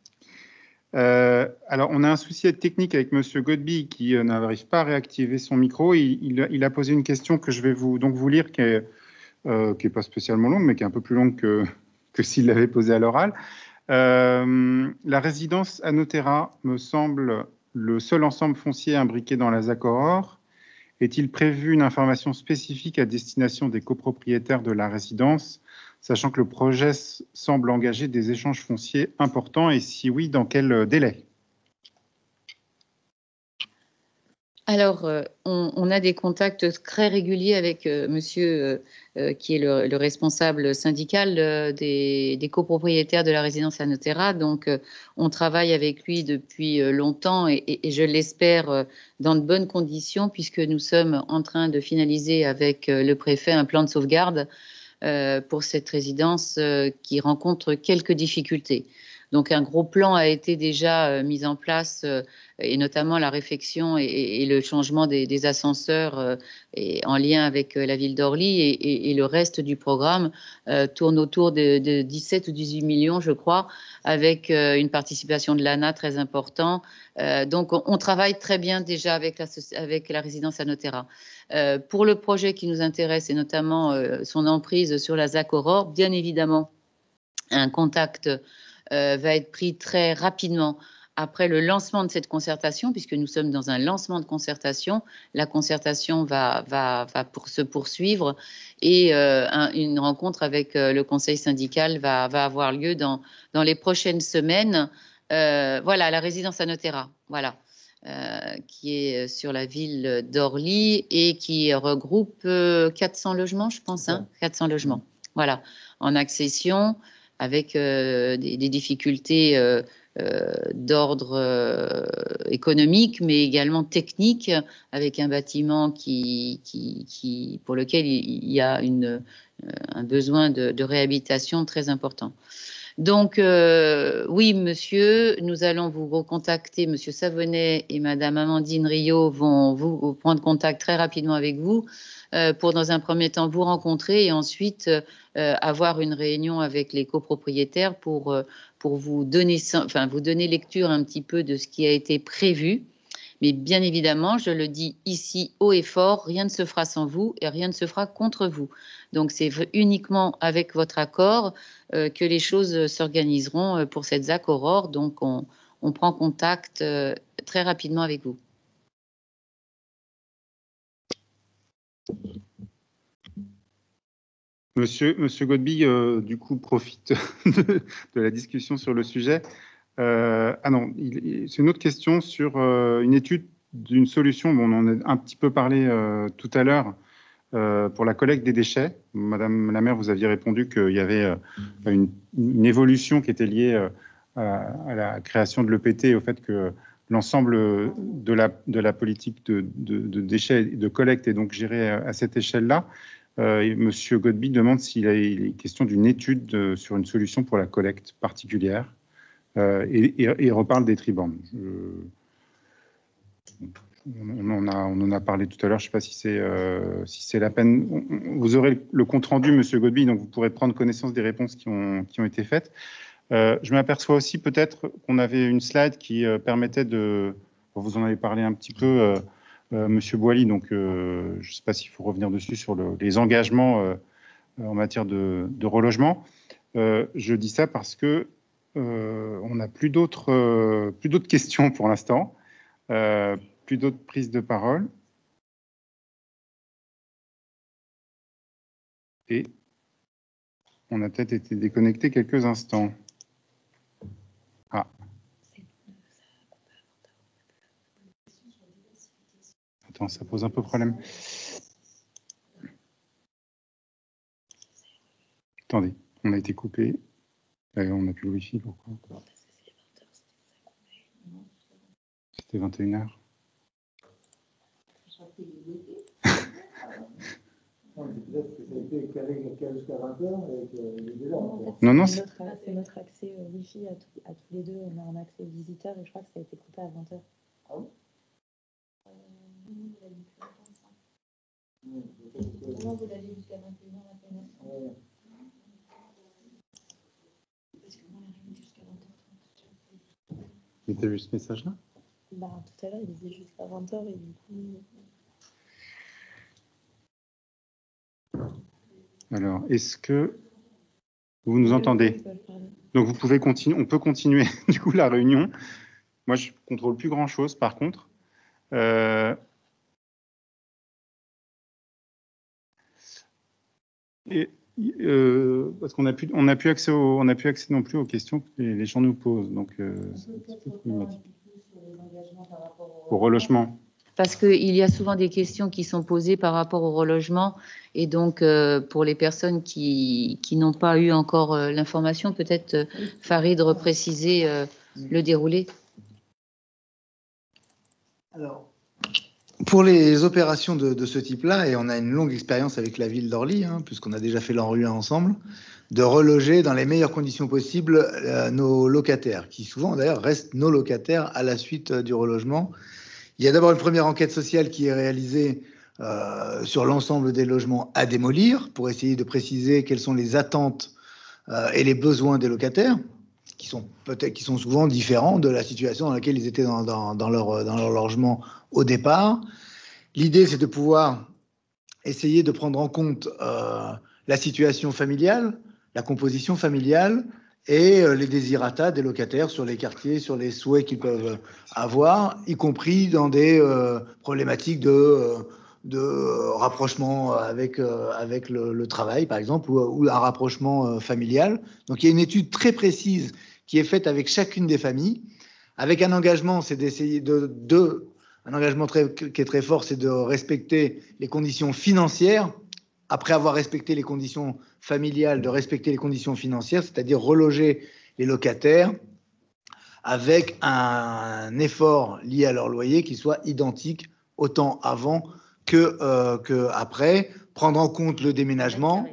Alors, on a un souci technique avec Monsieur Godby qui n'arrive pas à réactiver son micro. Il a posé une question que je vais vous lire, qui est pas spécialement longue, mais qui est un peu plus longue que s'il l'avait posée à l'oral. La résidence Anotera me semble le seul ensemble foncier imbriqué dans la ZAC Aurore. Est-il prévu une information spécifique à destination des copropriétaires de la résidence, sachant que le projet semble engager des échanges fonciers importants, et si oui, dans quel délai? Alors, on a des contacts très réguliers avec monsieur qui est le responsable syndical des copropriétaires de la résidence Anotera. Donc, on travaille avec lui depuis longtemps et je l'espère dans de bonnes conditions puisque nous sommes en train de finaliser avec le préfet un plan de sauvegarde pour cette résidence qui rencontre quelques difficultés. Donc un gros plan a été déjà mis en place et notamment la réfection et le changement des ascenseurs et en lien avec la ville d'Orly et le reste du programme tourne autour de 17 ou 18 millions, je crois, avec une participation de l'ANA très importante. Donc on travaille très bien déjà avec la résidence Anotera. Pour le projet qui nous intéresse et notamment son emprise sur la ZAC Aurore, bien évidemment, un contact va être pris très rapidement après le lancement de cette concertation, puisque nous sommes dans un lancement de concertation. La concertation va se poursuivre et une rencontre avec le conseil syndical va avoir lieu dans les prochaines semaines. Voilà, la résidence Anotera, voilà, qui est sur la ville d'Orly et qui regroupe 400 logements, je pense, hein, 400 logements, voilà, en accession, avec des difficultés d'ordre économique, mais également technique, avec un bâtiment pour lequel il y a un besoin de réhabilitation très important. Donc, oui, monsieur, nous allons vous recontacter, monsieur Savonnet et madame Amandine Rio vont vous prendre contact très rapidement avec vous pour, dans un premier temps, vous rencontrer et ensuite avoir une réunion avec les copropriétaires pour vous donner lecture un petit peu de ce qui a été prévu. Mais bien évidemment, je le dis ici haut et fort, rien ne se fera sans vous et rien ne se fera contre vous. Donc, c'est uniquement avec votre accord que les choses s'organiseront pour cette ZAC Aurore. Donc, on prend contact très rapidement avec vous. Monsieur Godby, du coup, profite de la discussion sur le sujet. Ah non, c'est une autre question sur une étude d'une solution. Bon, on en a un petit peu parlé tout à l'heure pour la collecte des déchets. Madame la maire, vous aviez répondu qu'il y avait une évolution qui était liée à la création de l'EPT et au fait que l'ensemble de la politique de déchets et de collecte est donc gérée à cette échelle-là. Monsieur Godby demande s'il est question d'une étude sur une solution pour la collecte particulière. Et reparle des tribornes. On en a parlé tout à l'heure. Je ne sais pas si c'est la peine. Vous aurez le compte rendu, monsieur Godby, donc vous pourrez prendre connaissance des réponses qui ont été faites. Je m'aperçois aussi peut-être qu'on avait une slide qui permettait de. Vous en avez parlé un petit peu, monsieur Boily. Donc, je ne sais pas s'il faut revenir dessus sur les engagements en matière de relogement. Je dis ça parce que on n'a plus d'autres questions pour l'instant, plus d'autres prises de parole. Et on a peut-être été déconnecté quelques instants. Ah. Attends, ça pose un peu problème. Attendez, on a été coupé. On n'a plus le Wi-Fi, pourquoi? C'était 21h. Non, c'est notre accès Wi-Fi à tous les deux. On a un accès visiteur et je crois que ça a été coupé à 20h. Ah oui? Non, vous l'avez jusqu'à 21h la pénètre. Parce que moi, on est jusqu'à 20h30. Mais tu as vu ce message-là? Bah, tout à l'heure, il disait jusqu'à 20h et du coup. Alors, est-ce que vous nous entendez? Donc, vous pouvez continuer. On peut continuer du coup la réunion. Moi, je ne contrôle plus grand-chose, par contre. Parce qu'on n'a plus accès non plus aux questions que les gens nous posent. Donc, c'est un petit peu problématique. Au relogement. parce qu'il y a souvent des questions qui sont posées par rapport au relogement. Et donc, pour les personnes qui n'ont pas eu encore l'information, peut-être Farid repréciser le déroulé. Alors, pour les opérations de ce type-là, et on a une longue expérience avec la ville d'Orly, hein, puisqu'on a déjà fait l'ANRU ensemble, de reloger dans les meilleures conditions possibles nos locataires, qui souvent d'ailleurs restent nos locataires à la suite du relogement. Il y a d'abord une première enquête sociale qui est réalisée sur l'ensemble des logements à démolir, pour essayer de préciser quelles sont les attentes et les besoins des locataires, qui sont souvent différents de la situation dans laquelle ils étaient dans leur logement au départ. L'idée, c'est de pouvoir essayer de prendre en compte la situation familiale, la composition familiale et les désirata des locataires sur les quartiers, sur les souhaits qu'ils peuvent avoir, y compris dans des problématiques de rapprochement avec le travail, par exemple, ou un rapprochement familial. Donc, il y a une étude très précise qui est faite avec chacune des familles, avec un engagement, c'est d'essayer un engagement qui est très fort, c'est de respecter les conditions financières, après avoir respecté les conditions familiales, de respecter les conditions financières, c'est-à-dire reloger les locataires avec un effort lié à leur loyer qui soit identique autant avant que après, prendre en compte le déménagement,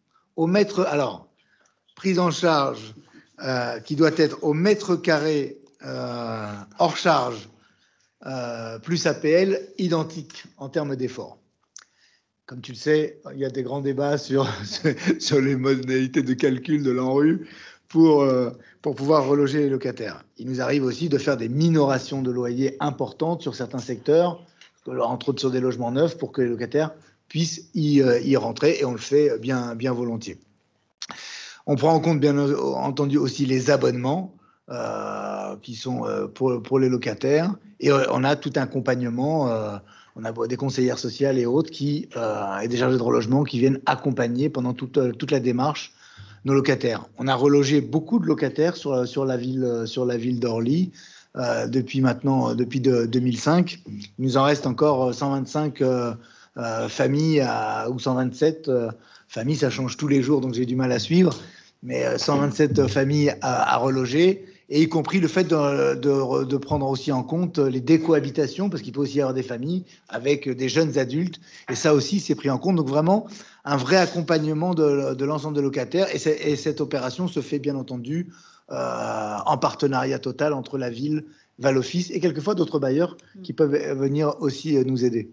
prise en charge qui doit être au mètre carré hors charge plus APL identique en termes d'effort. Comme tu le sais, il y a des grands débats sur les modalités de calcul de l'ANRU pour pouvoir reloger les locataires. Il nous arrive aussi de faire des minorations de loyers importantes sur certains secteurs, entre autres sur des logements neufs, pour que les locataires puissent y rentrer, et on le fait bien volontiers. On prend en compte, bien entendu, aussi les abonnements qui sont pour les locataires, et on a tout un accompagnement. On a des conseillères sociales et autres et des chargés de relogement qui viennent accompagner pendant toute la démarche nos locataires. On a relogé beaucoup de locataires sur la ville d'Orly depuis 2005. Il nous en reste encore 125 familles ou 127 familles, ça change tous les jours, donc j'ai du mal à suivre, mais 127 familles à reloger, et y compris le fait de prendre aussi en compte les décohabitations, parce qu'il peut aussi y avoir des familles avec des jeunes adultes, et ça aussi c'est pris en compte. Donc vraiment un vrai accompagnement de l'ensemble des locataires, et cette opération se fait bien entendu en partenariat total entre la ville, Val-Office et quelquefois d'autres bailleurs qui peuvent venir aussi nous aider.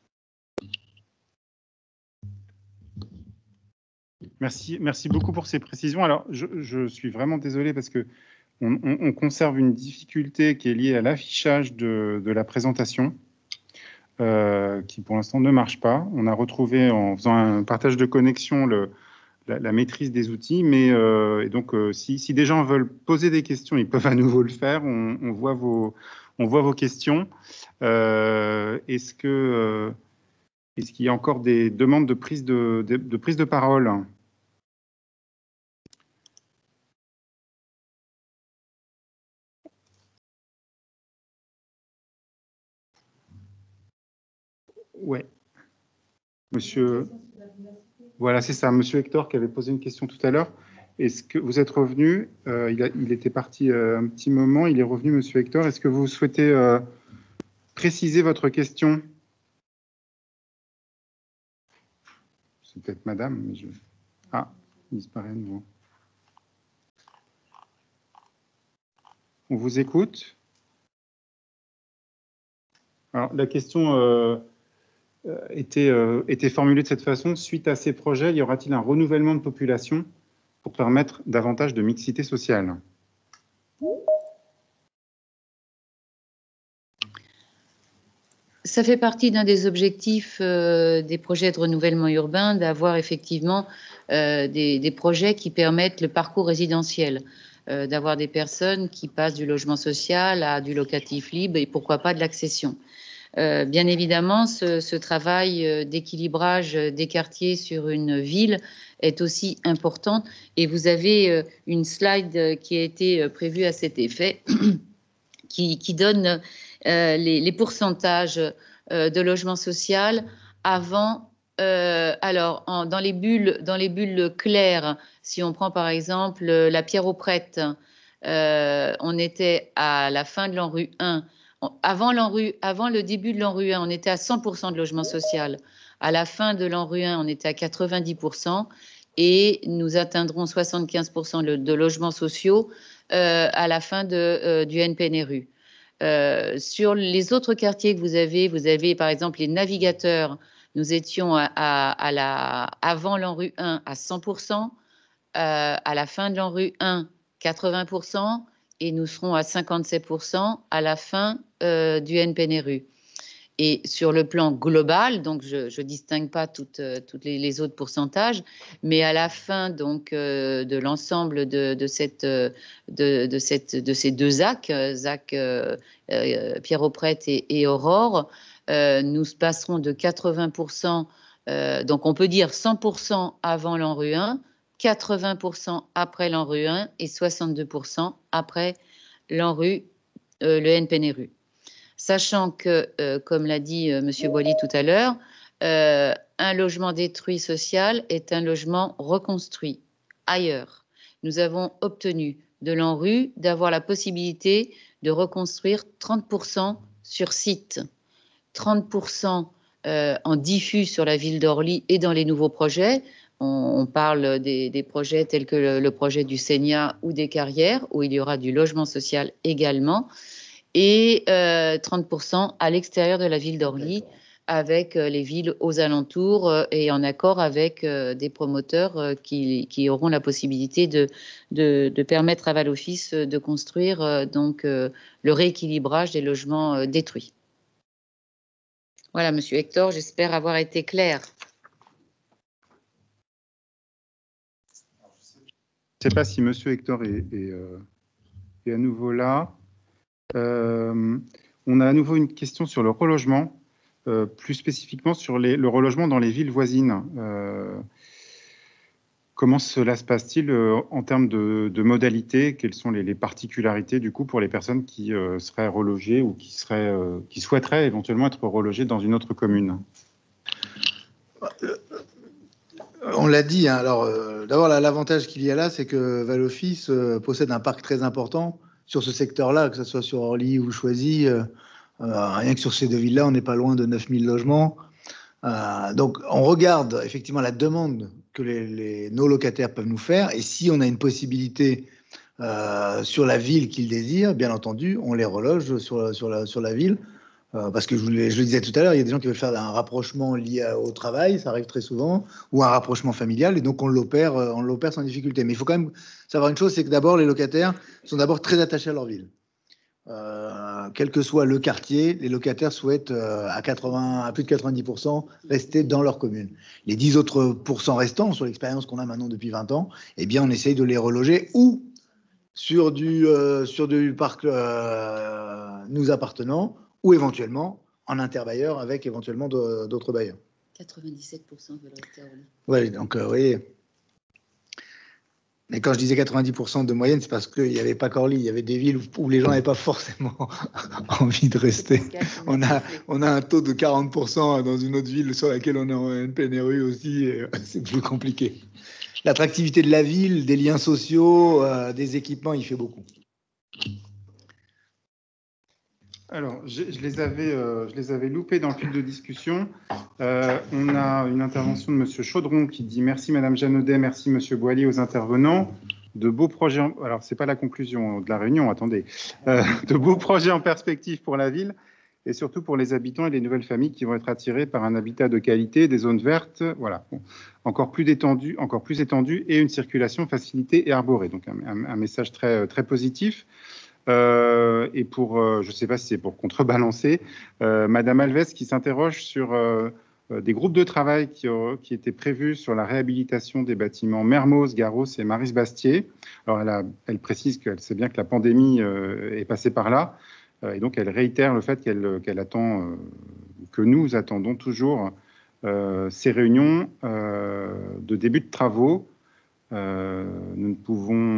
Merci beaucoup pour ces précisions. Alors, je suis vraiment désolé parce que on conserve une difficulté qui est liée à l'affichage de la présentation, qui pour l'instant ne marche pas. On a retrouvé en faisant un partage de connexion la maîtrise des outils, mais et donc si des gens veulent poser des questions, ils peuvent à nouveau le faire. On voit vos questions. Est-ce qu'il y a encore des demandes de prise de parole ? Ouais. Monsieur, voilà, c'est ça, Monsieur Hector qui avait posé une question tout à l'heure. Est-ce que vous êtes revenu? Il était parti un petit moment, il est revenu, Monsieur Hector. Est-ce que vous souhaitez préciser votre question? C'est peut-être Madame, mais Ah, il disparaît à nouveau. On vous écoute. Alors, la question était formulée de cette façon. Suite à ces projets, y aura-t-il un renouvellement de population pour permettre davantage de mixité sociale? Ça fait partie d'un des objectifs des projets de renouvellement urbain, d'avoir effectivement des projets qui permettent le parcours résidentiel, d'avoir des personnes qui passent du logement social à du locatif libre et pourquoi pas de l'accession. Bien évidemment, ce travail d'équilibrage des quartiers sur une ville est aussi important, et vous avez une slide qui a été prévue à cet effet qui donne les pourcentages de logement social avant. Dans les bulles claires, si on prend par exemple la Pierre-aux-Prêtres, on était à la fin de l'ANRU 1. Avant le début de l'ANRU 1, on était à 100% de logement social. À la fin de l'ANRU 1, on était à 90%. Et nous atteindrons 75% de logements sociaux à la fin du NPNRU. Sur les autres quartiers que vous avez par exemple les navigateurs. Nous étions avant l'ANRU 1 à 100%, à la fin de l'ANRU 1, 80%, et nous serons à 57% à la fin du NPNRU. Et sur le plan global, donc je ne distingue pas toutes les autres pourcentages, mais à la fin donc, de l'ensemble de ces deux ZAC, Pierre-aux-Prêtres et Aurore, nous passerons de 80%, donc on peut dire 100% avant l'ANRU 1, 80% après l'ANRU 1 et 62% après le NPNRU. Sachant que, comme l'a dit M. Boily tout à l'heure, un logement détruit social est un logement reconstruit ailleurs. Nous avons obtenu de l'ANRU d'avoir la possibilité de reconstruire 30% sur site, 30% en diffus sur la ville d'Orly et dans les nouveaux projets. On parle des projets tels que le projet du Sénat ou des carrières, où il y aura du logement social également, et 30% à l'extérieur de la ville d'Orly, avec les villes aux alentours et en accord avec des promoteurs qui auront la possibilité de permettre à Val-Office de construire donc, le rééquilibrage des logements détruits. Voilà, Monsieur Hector, j'espère avoir été clair. Je ne sais pas si Monsieur Hector est à nouveau là. On a à nouveau une question sur le relogement, plus spécifiquement sur le relogement dans les villes voisines. Comment cela se passe-t-il en termes de modalités? Quelles sont les particularités du coup pour les personnes qui seraient relogées ou qui souhaiteraient éventuellement être relogées dans une autre commune? On l'a dit, hein, alors d'abord l'avantage qu'il y a là, c'est que Val-Office possède un parc très important sur ce secteur-là, que ce soit sur Orly ou Choisy. Rien que sur ces deux villes-là, on n'est pas loin de 9000 logements. Donc on regarde effectivement la demande que nos locataires peuvent nous faire, et si on a une possibilité sur la ville qu'ils désirent, bien entendu, on les reloge sur la ville. Parce que je le disais tout à l'heure, il y a des gens qui veulent faire un rapprochement lié au travail, ça arrive très souvent, ou un rapprochement familial, et donc on l'opère sans difficulté. Mais il faut quand même savoir une chose, c'est que d'abord, les locataires sont d'abord très attachés à leur ville. Quel que soit le quartier, les locataires souhaitent à plus de 90% rester dans leur commune. Les 10 autres % restants, sur l'expérience qu'on a maintenant depuis 20 ans, eh bien on essaye de les reloger ou sur du parc nous appartenant, ou éventuellement en interbailleur avec éventuellement d'autres bailleurs. 97% veulent rester à Orly. Oui, donc vous voyez. Mais quand je disais 90% de moyenne, c'est parce qu'il n'y avait pas qu'Orly, il y avait des villes où les gens n'avaient pas forcément envie de rester. On a un taux de 40% dans une autre ville sur laquelle on est en NPNRU aussi, et c'est plus compliqué. L'attractivité de la ville, des liens sociaux, des équipements, il fait beaucoup. Alors, je les avais loupés dans le fil de discussion. On a une intervention de Monsieur Chaudron qui dit « Merci Madame Jeannaudet, merci Monsieur Boily aux intervenants. De beaux projets, alors c'est pas la conclusion de la réunion, attendez. De beaux projets en perspective pour la ville et surtout pour les habitants et les nouvelles familles qui vont être attirées par un habitat de qualité, des zones vertes, voilà, bon, encore plus étendu et une circulation facilitée et arborée. Donc un message très, très positif. Et je ne sais pas si c'est pour contrebalancer, Madame Alves qui s'interroge sur des groupes de travail qui étaient prévus sur la réhabilitation des bâtiments Mermoz, Garros et Maris-Bastier. Alors elle précise qu'elle sait bien que la pandémie est passée par là, et donc elle réitère le fait qu'elle attend, que nous attendons toujours ces réunions de début de travaux. Ne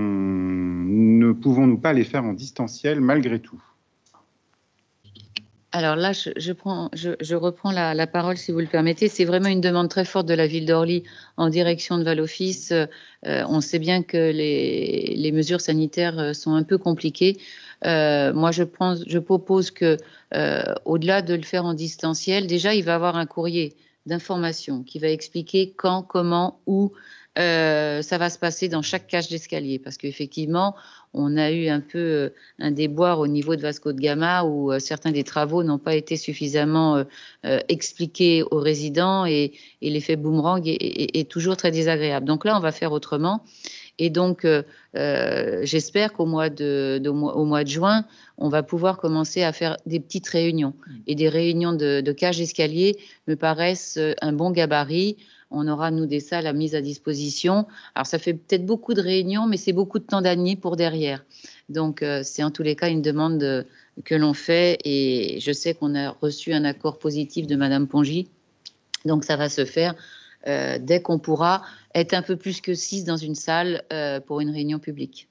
pouvons-nous pas les faire en distanciel malgré tout? Alors là, je reprends la parole, si vous le permettez. C'est vraiment une demande très forte de la ville d'Orly en direction de Val-Office. On sait bien que les mesures sanitaires sont un peu compliquées. Moi, je propose que, au-delà de le faire en distanciel, déjà, il va y avoir un courrier d'information qui va expliquer quand, comment, où ça va se passer dans chaque cage d'escalier. Parce qu'effectivement, on a eu un peu un déboire au niveau de Vasco de Gama où certains des travaux n'ont pas été suffisamment expliqués aux résidents et l'effet boomerang est toujours très désagréable. Donc là, on va faire autrement. Et donc, j'espère qu'au mois de juin, on va pouvoir commencer à faire des petites réunions. Et des réunions de cage d'escalier me paraissent un bon gabarit. On aura, nous, des salles à mise à disposition. Alors, ça fait peut-être beaucoup de réunions, mais c'est beaucoup de temps d'année pour derrière. Donc, c'est en tous les cas une demande que l'on fait. Et je sais qu'on a reçu un accord positif de Madame Pongy. Donc, ça va se faire dès qu'on pourra être un peu plus que 6 dans une salle pour une réunion publique.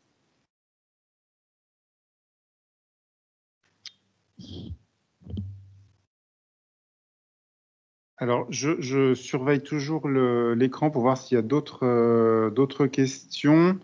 Alors, je surveille toujours l'écran pour voir s'il y a d'autres questions.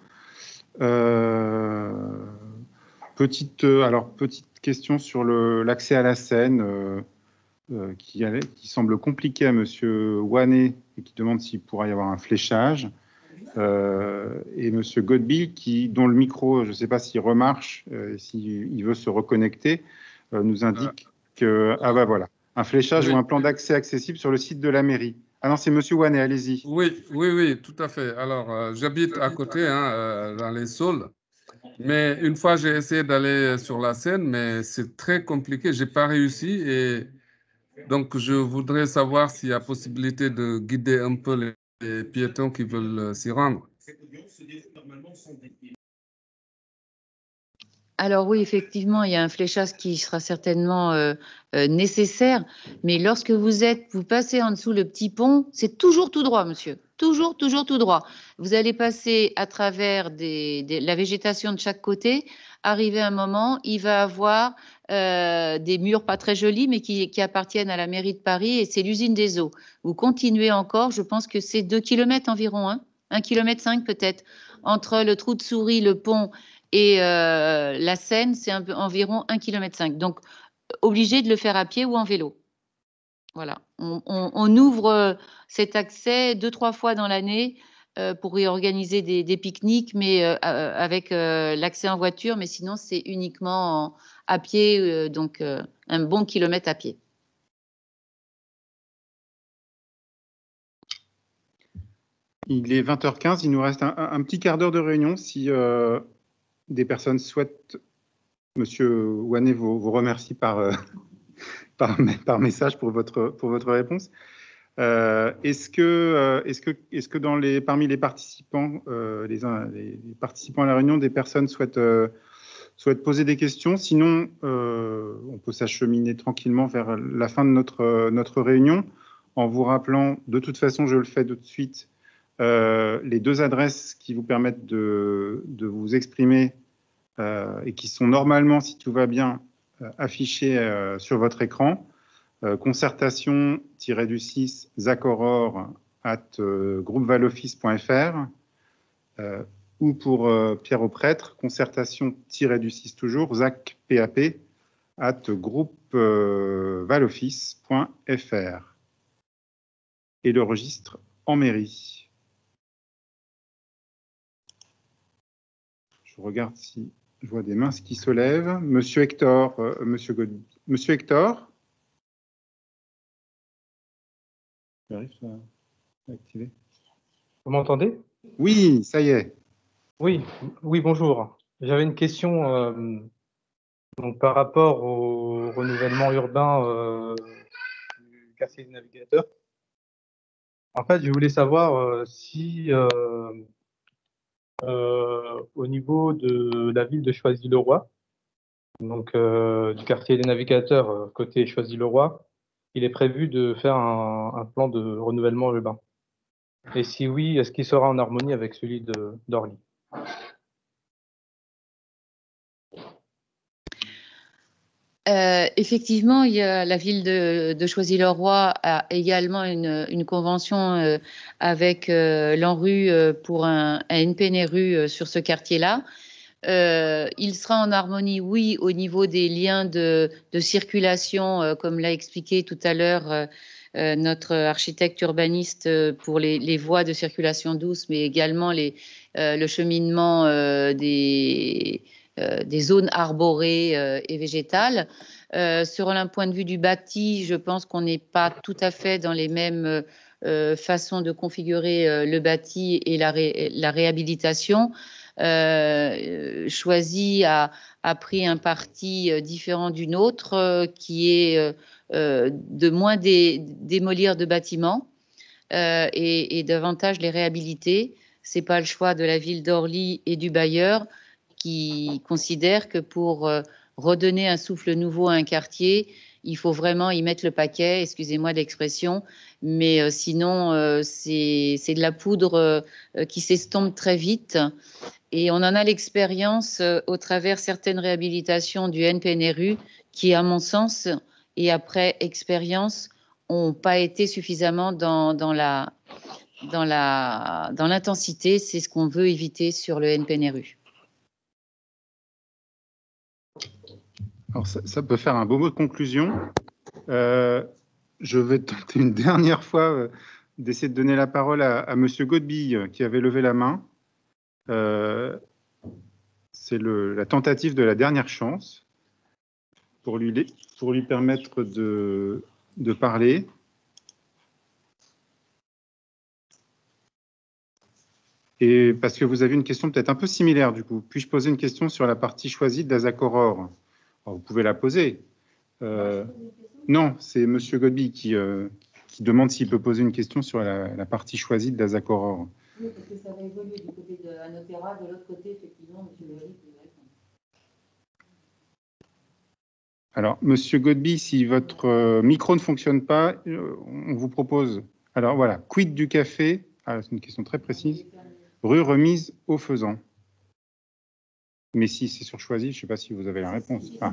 Petite question sur l'accès à la Seine qui semble compliqué à Monsieur Wanet et qui demande s'il pourra y avoir un fléchage. Et Monsieur Godbil, dont le micro, je ne sais pas s'il remarche, s'il veut se reconnecter, nous indique que voilà, un fléchage ou un plan d'accès accessible sur le site de la mairie. Ah non, c'est Monsieur Wanet, allez-y. Oui, tout à fait. Alors, j'habite à côté, dans les Saules, mais une fois j'ai essayé d'aller sur la Seine, mais c'est très compliqué. J'ai pas réussi et donc je voudrais savoir s'il y a possibilité de guider un peu les piétons qui veulent s'y rendre. Alors oui, effectivement, il y a un fléchage qui sera certainement nécessaire, mais lorsque vous passez en dessous le petit pont, c'est toujours tout droit, monsieur. Toujours tout droit. Vous allez passer à travers la végétation de chaque côté. Arrivé un moment, il va avoir des murs pas très jolis, mais qui appartiennent à la mairie de Paris et c'est l'usine des eaux. Vous continuez encore, je pense que c'est 2 km environ, 1,5 km peut-être, entre le trou de souris, le pont et la Seine, c'est environ 1,5 km. Donc, obligé de le faire à pied ou en vélo. Voilà. On ouvre cet accès 2-3 fois dans l'année pour y organiser des pique-niques, mais avec l'accès en voiture. Mais sinon, c'est uniquement à pied, donc un bon kilomètre à pied. Il est 20h15, il nous reste un petit quart d'heure de réunion. Si des personnes souhaitent, Monsieur Wanet vous remercie par message pour votre réponse. Est-ce que parmi les participants, les participants à la réunion, des personnes souhaitent poser des questions? Sinon, on peut s'acheminer tranquillement vers la fin de notre réunion en vous rappelant, de toute façon, je le fais tout de suite, les 2 adresses qui vous permettent de vous exprimer et qui sont normalement, si tout va bien, affichées sur votre écran. Concertation-du-6 zacoror@groupevaloffice.fr ou pour Pierre Auprêtre, concertation-du-6 toujours, zacpap@groupevaloffice.fr et le registre en mairie. Je regarde si je vois des mains qui se lèvent. Monsieur Hector, Monsieur Hector. J'arrive à activer. Vous m'entendez? Oui, ça y est. Oui, bonjour. J'avais une question donc par rapport au renouvellement urbain du quartier des Navigateurs. En fait, je voulais savoir si au niveau de la ville de Choisy-le-Roi, donc du quartier des Navigateurs côté Choisy-le-Roi, il est prévu de faire un plan de renouvellement urbain. Et si oui, est-ce qu'il sera en harmonie avec celui d'Orly? Effectivement, la ville de Choisy-le-Roi a également une convention avec l'ANRU pour un NPNRU sur ce quartier-là. Il sera en harmonie, oui, au niveau des liens de circulation, comme l'a expliqué tout à l'heure notre architecte urbaniste pour les voies de circulation douce, mais également le cheminement des zones arborées et végétales. Sur un point de vue du bâti, je pense qu'on n'est pas tout à fait dans les mêmes façons de configurer le bâti et la réhabilitation. Choisy a pris un parti différent d'une autre qui est de moins démolir de bâtiments et davantage les réhabiliter. Ce n'est pas le choix de la ville d'Orly et du bailleur qui considère que pour redonner un souffle nouveau à un quartier, il faut vraiment y mettre le paquet, excusez-moi de l'expression, mais sinon c'est de la poudre qui s'estompe très vite. Et on en a l'expérience au travers certaines réhabilitations du NPNRU qui, à mon sens, et après expérience, n'ont pas été suffisamment dans l'intensité. C'est ce qu'on veut éviter sur le NPNRU. Alors ça peut faire un beau mot de conclusion. Je vais tenter une dernière fois d'essayer de donner la parole à Monsieur Godby qui avait levé la main. C'est la tentative de la dernière chance pour lui permettre de parler. Et parce que vous avez une question peut-être un peu similaire du coup. Puis-je poser une question sur la partie choisie d'Azak Aurore? Vous pouvez la poser. Non, c'est Monsieur Godby qui demande s'il peut poser une question sur la partie choisie d'Azak Aurore. Oui, parce que ça va évoluer du côté de Anotera, de l'autre côté, effectivement, M. Léry peut répondre. Alors, Monsieur Godby, si votre micro ne fonctionne pas, on vous propose... Alors voilà, quid du café? C'est une question très précise. Rue Remise au Faisan. Mais si c'est sur Choisy, je ne sais pas si vous avez la réponse. Ah.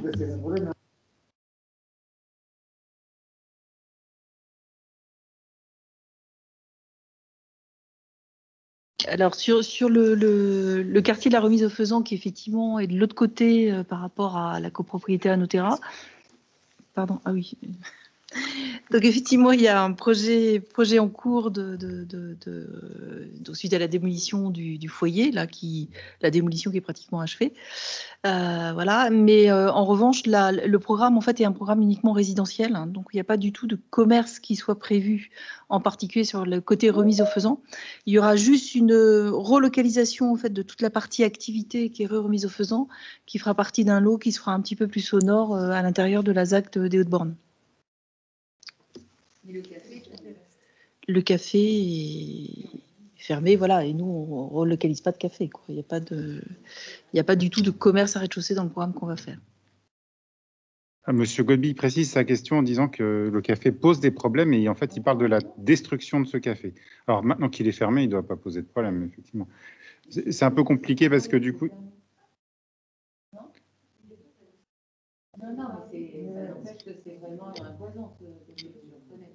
Alors, sur le quartier de la Remise au Faisan, qui effectivement est de l'autre côté par rapport à la copropriété Anotera. Pardon, ah oui. Donc, effectivement, il y a un projet en cours suite à la démolition du foyer, la démolition qui est pratiquement achevée. Voilà. Mais en revanche, le programme, en fait, est un programme uniquement résidentiel. Hein, donc, il n'y a pas du tout de commerce qui soit prévu, en particulier sur le côté Remise au Faisan. Il y aura juste une relocalisation, en fait, de toute la partie activité qui est Remise au Faisan, qui fera partie d'un lot qui sera un petit peu plus au nord, à l'intérieur de la ZAC des Hauts-de-Borne. Le café est fermé, voilà, et nous, on ne relocalise pas de café, quoi. Il n'y a pas du tout de commerce à rez-de-chaussée dans le programme qu'on va faire. Monsieur Godby précise sa question en disant que le café pose des problèmes et en fait, il parle de la destruction de ce café. Alors maintenant qu'il est fermé, il ne doit pas poser de problème, effectivement. C'est un peu compliqué parce que du coup... Non, mais ça n'empêche que c'est vraiment imposant, je reconnais.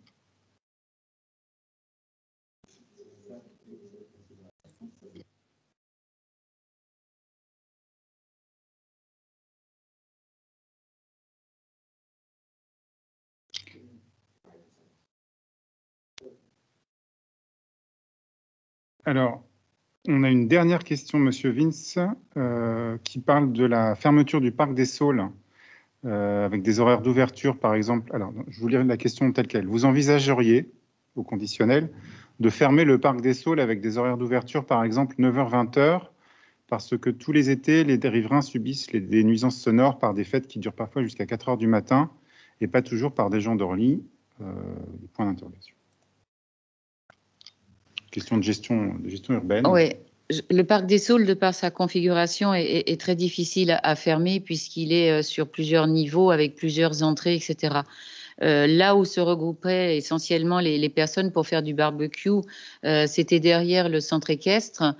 Alors, on a une dernière question, Monsieur Vince, qui parle de la fermeture du parc des Saules, avec des horaires d'ouverture, par exemple. Alors, je vous lirai la question telle qu'elle. Vous envisageriez, au conditionnel, de fermer le parc des Saules avec des horaires d'ouverture, par exemple 9h-20h, parce que tous les étés, les riverains subissent des nuisances sonores par des fêtes qui durent parfois jusqu'à 4h du matin, et pas toujours par des gens d'Orly. Point d'interrogation. Question de gestion urbaine. Oui, le parc des Saules, de par sa configuration, est très difficile à fermer puisqu'il est sur plusieurs niveaux avec plusieurs entrées, etc. là où se regroupaient essentiellement les personnes pour faire du barbecue, c'était derrière le centre équestre.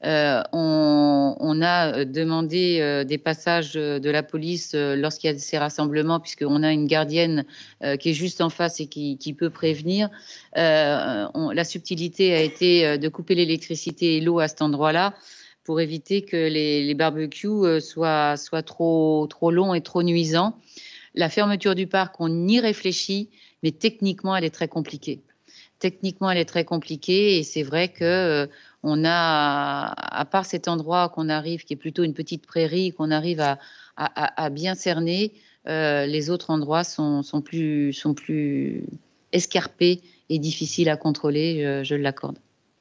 On a demandé des passages de la police lorsqu'il y a ces rassemblements, puisqu'on a une gardienne qui est juste en face et qui peut prévenir. La subtilité a été de couper l'électricité et l'eau à cet endroit-là pour éviter que les barbecues soient trop longs et trop nuisants. La fermeture du parc, on y réfléchit, mais techniquement, elle est très compliquée. Techniquement, elle est très compliquée et c'est vrai que on a, à part cet endroit qu'on arrive, qui est plutôt une petite prairie, qu'on arrive à bien cerner, les autres endroits sont plus escarpés et difficiles à contrôler, je l'accorde.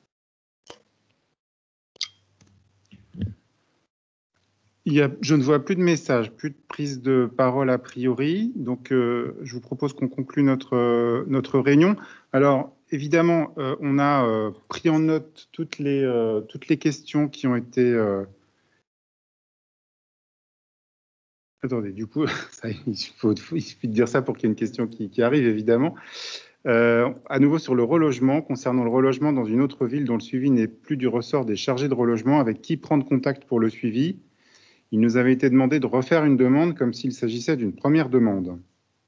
Je ne vois plus de messages, plus de prise de parole a priori. Donc, je vous propose qu'on conclue notre réunion. Alors, évidemment, on a pris en note toutes les questions qui ont été... Attendez, du coup, il suffit de dire ça pour qu'il y ait une question qui arrive, évidemment. À nouveau sur le relogement, concernant le relogement dans une autre ville dont le suivi n'est plus du ressort des chargés de relogement, avec qui prendre contact pour le suivi? Il nous avait été demandé de refaire une demande comme s'il s'agissait d'une première demande.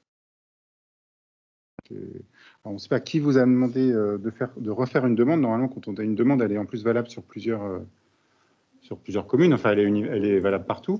Alors, on ne sait pas qui vous a demandé de refaire une demande. Normalement, quand on a une demande, elle est en plus valable sur plusieurs communes. Enfin, elle est valable partout.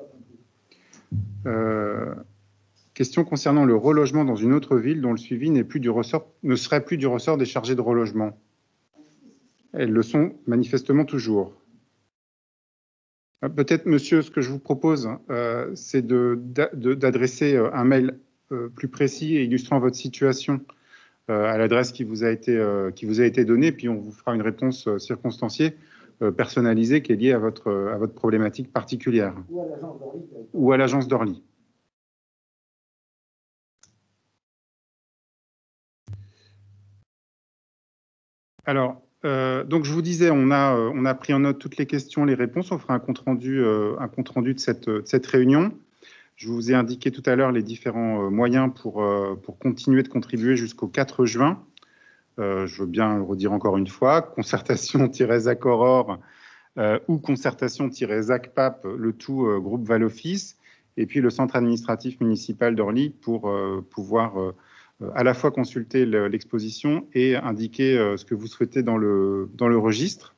Question concernant le relogement dans une autre ville dont le suivi ne serait plus du ressort des chargés de relogement. Elles le sont manifestement toujours. Peut-être, monsieur, ce que je vous propose, c'est d'adresser un mail plus précis et illustrant votre situation à l'adresse qui vous a été donnée, puis on vous fera une réponse circonstanciée, personnalisée, qui est liée à votre problématique particulière. Ou à l'agence d'Orly. Alors, donc je vous disais, on a pris en note toutes les questions, les réponses. On fera un compte rendu de cette réunion. Je vous ai indiqué tout à l'heure les différents moyens pour continuer de contribuer jusqu'au 4 juin. Je veux bien le redire encore une fois, concertation-ZACOROR ou concertation-ZACPAP, le tout groupe Val-Office, et puis le centre administratif municipal d'Orly pour pouvoir à la fois consulter l'exposition et indiquer ce que vous souhaitez dans le registre.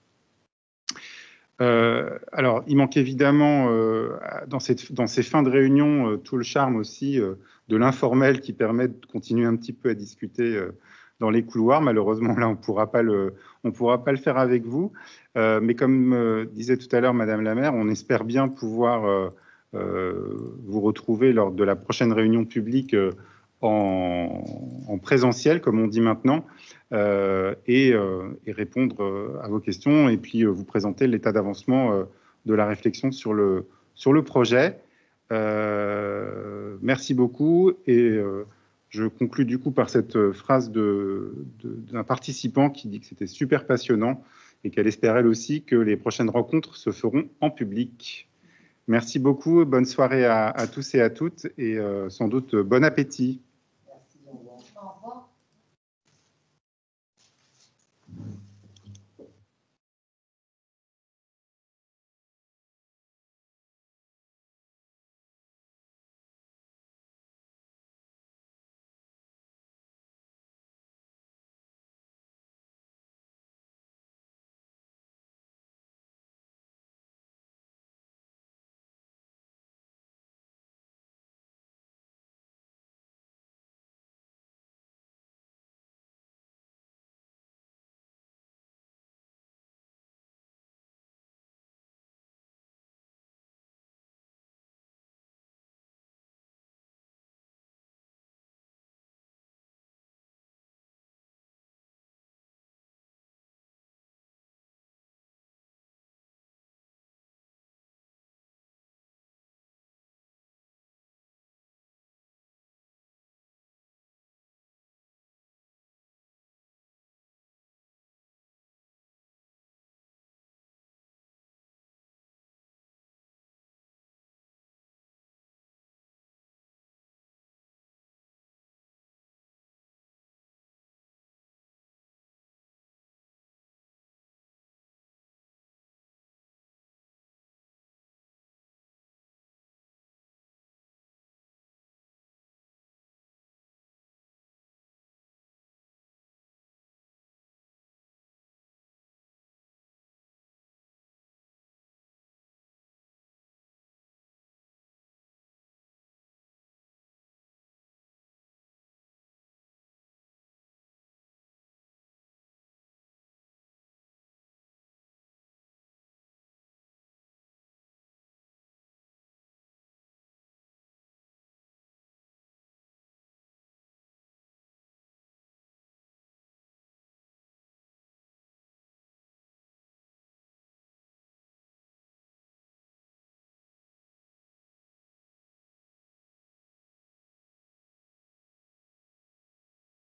Alors, il manque évidemment dans ces fins de réunion tout le charme aussi de l'informel qui permet de continuer un petit peu à discuter dans les couloirs. Malheureusement, là, on ne pourra pas le faire avec vous. Mais comme disait tout à l'heure Madame la maire, on espère bien pouvoir vous retrouver lors de la prochaine réunion publique en présentiel, comme on dit maintenant, et répondre à vos questions et puis vous présenter l'état d'avancement de la réflexion sur le projet. Merci beaucoup et je conclus du coup par cette phrase d'un participant qui dit que c'était super passionnant et qu'elle espère elle aussi que les prochaines rencontres se feront en public. Merci beaucoup, bonne soirée à tous et à toutes et sans doute bon appétit.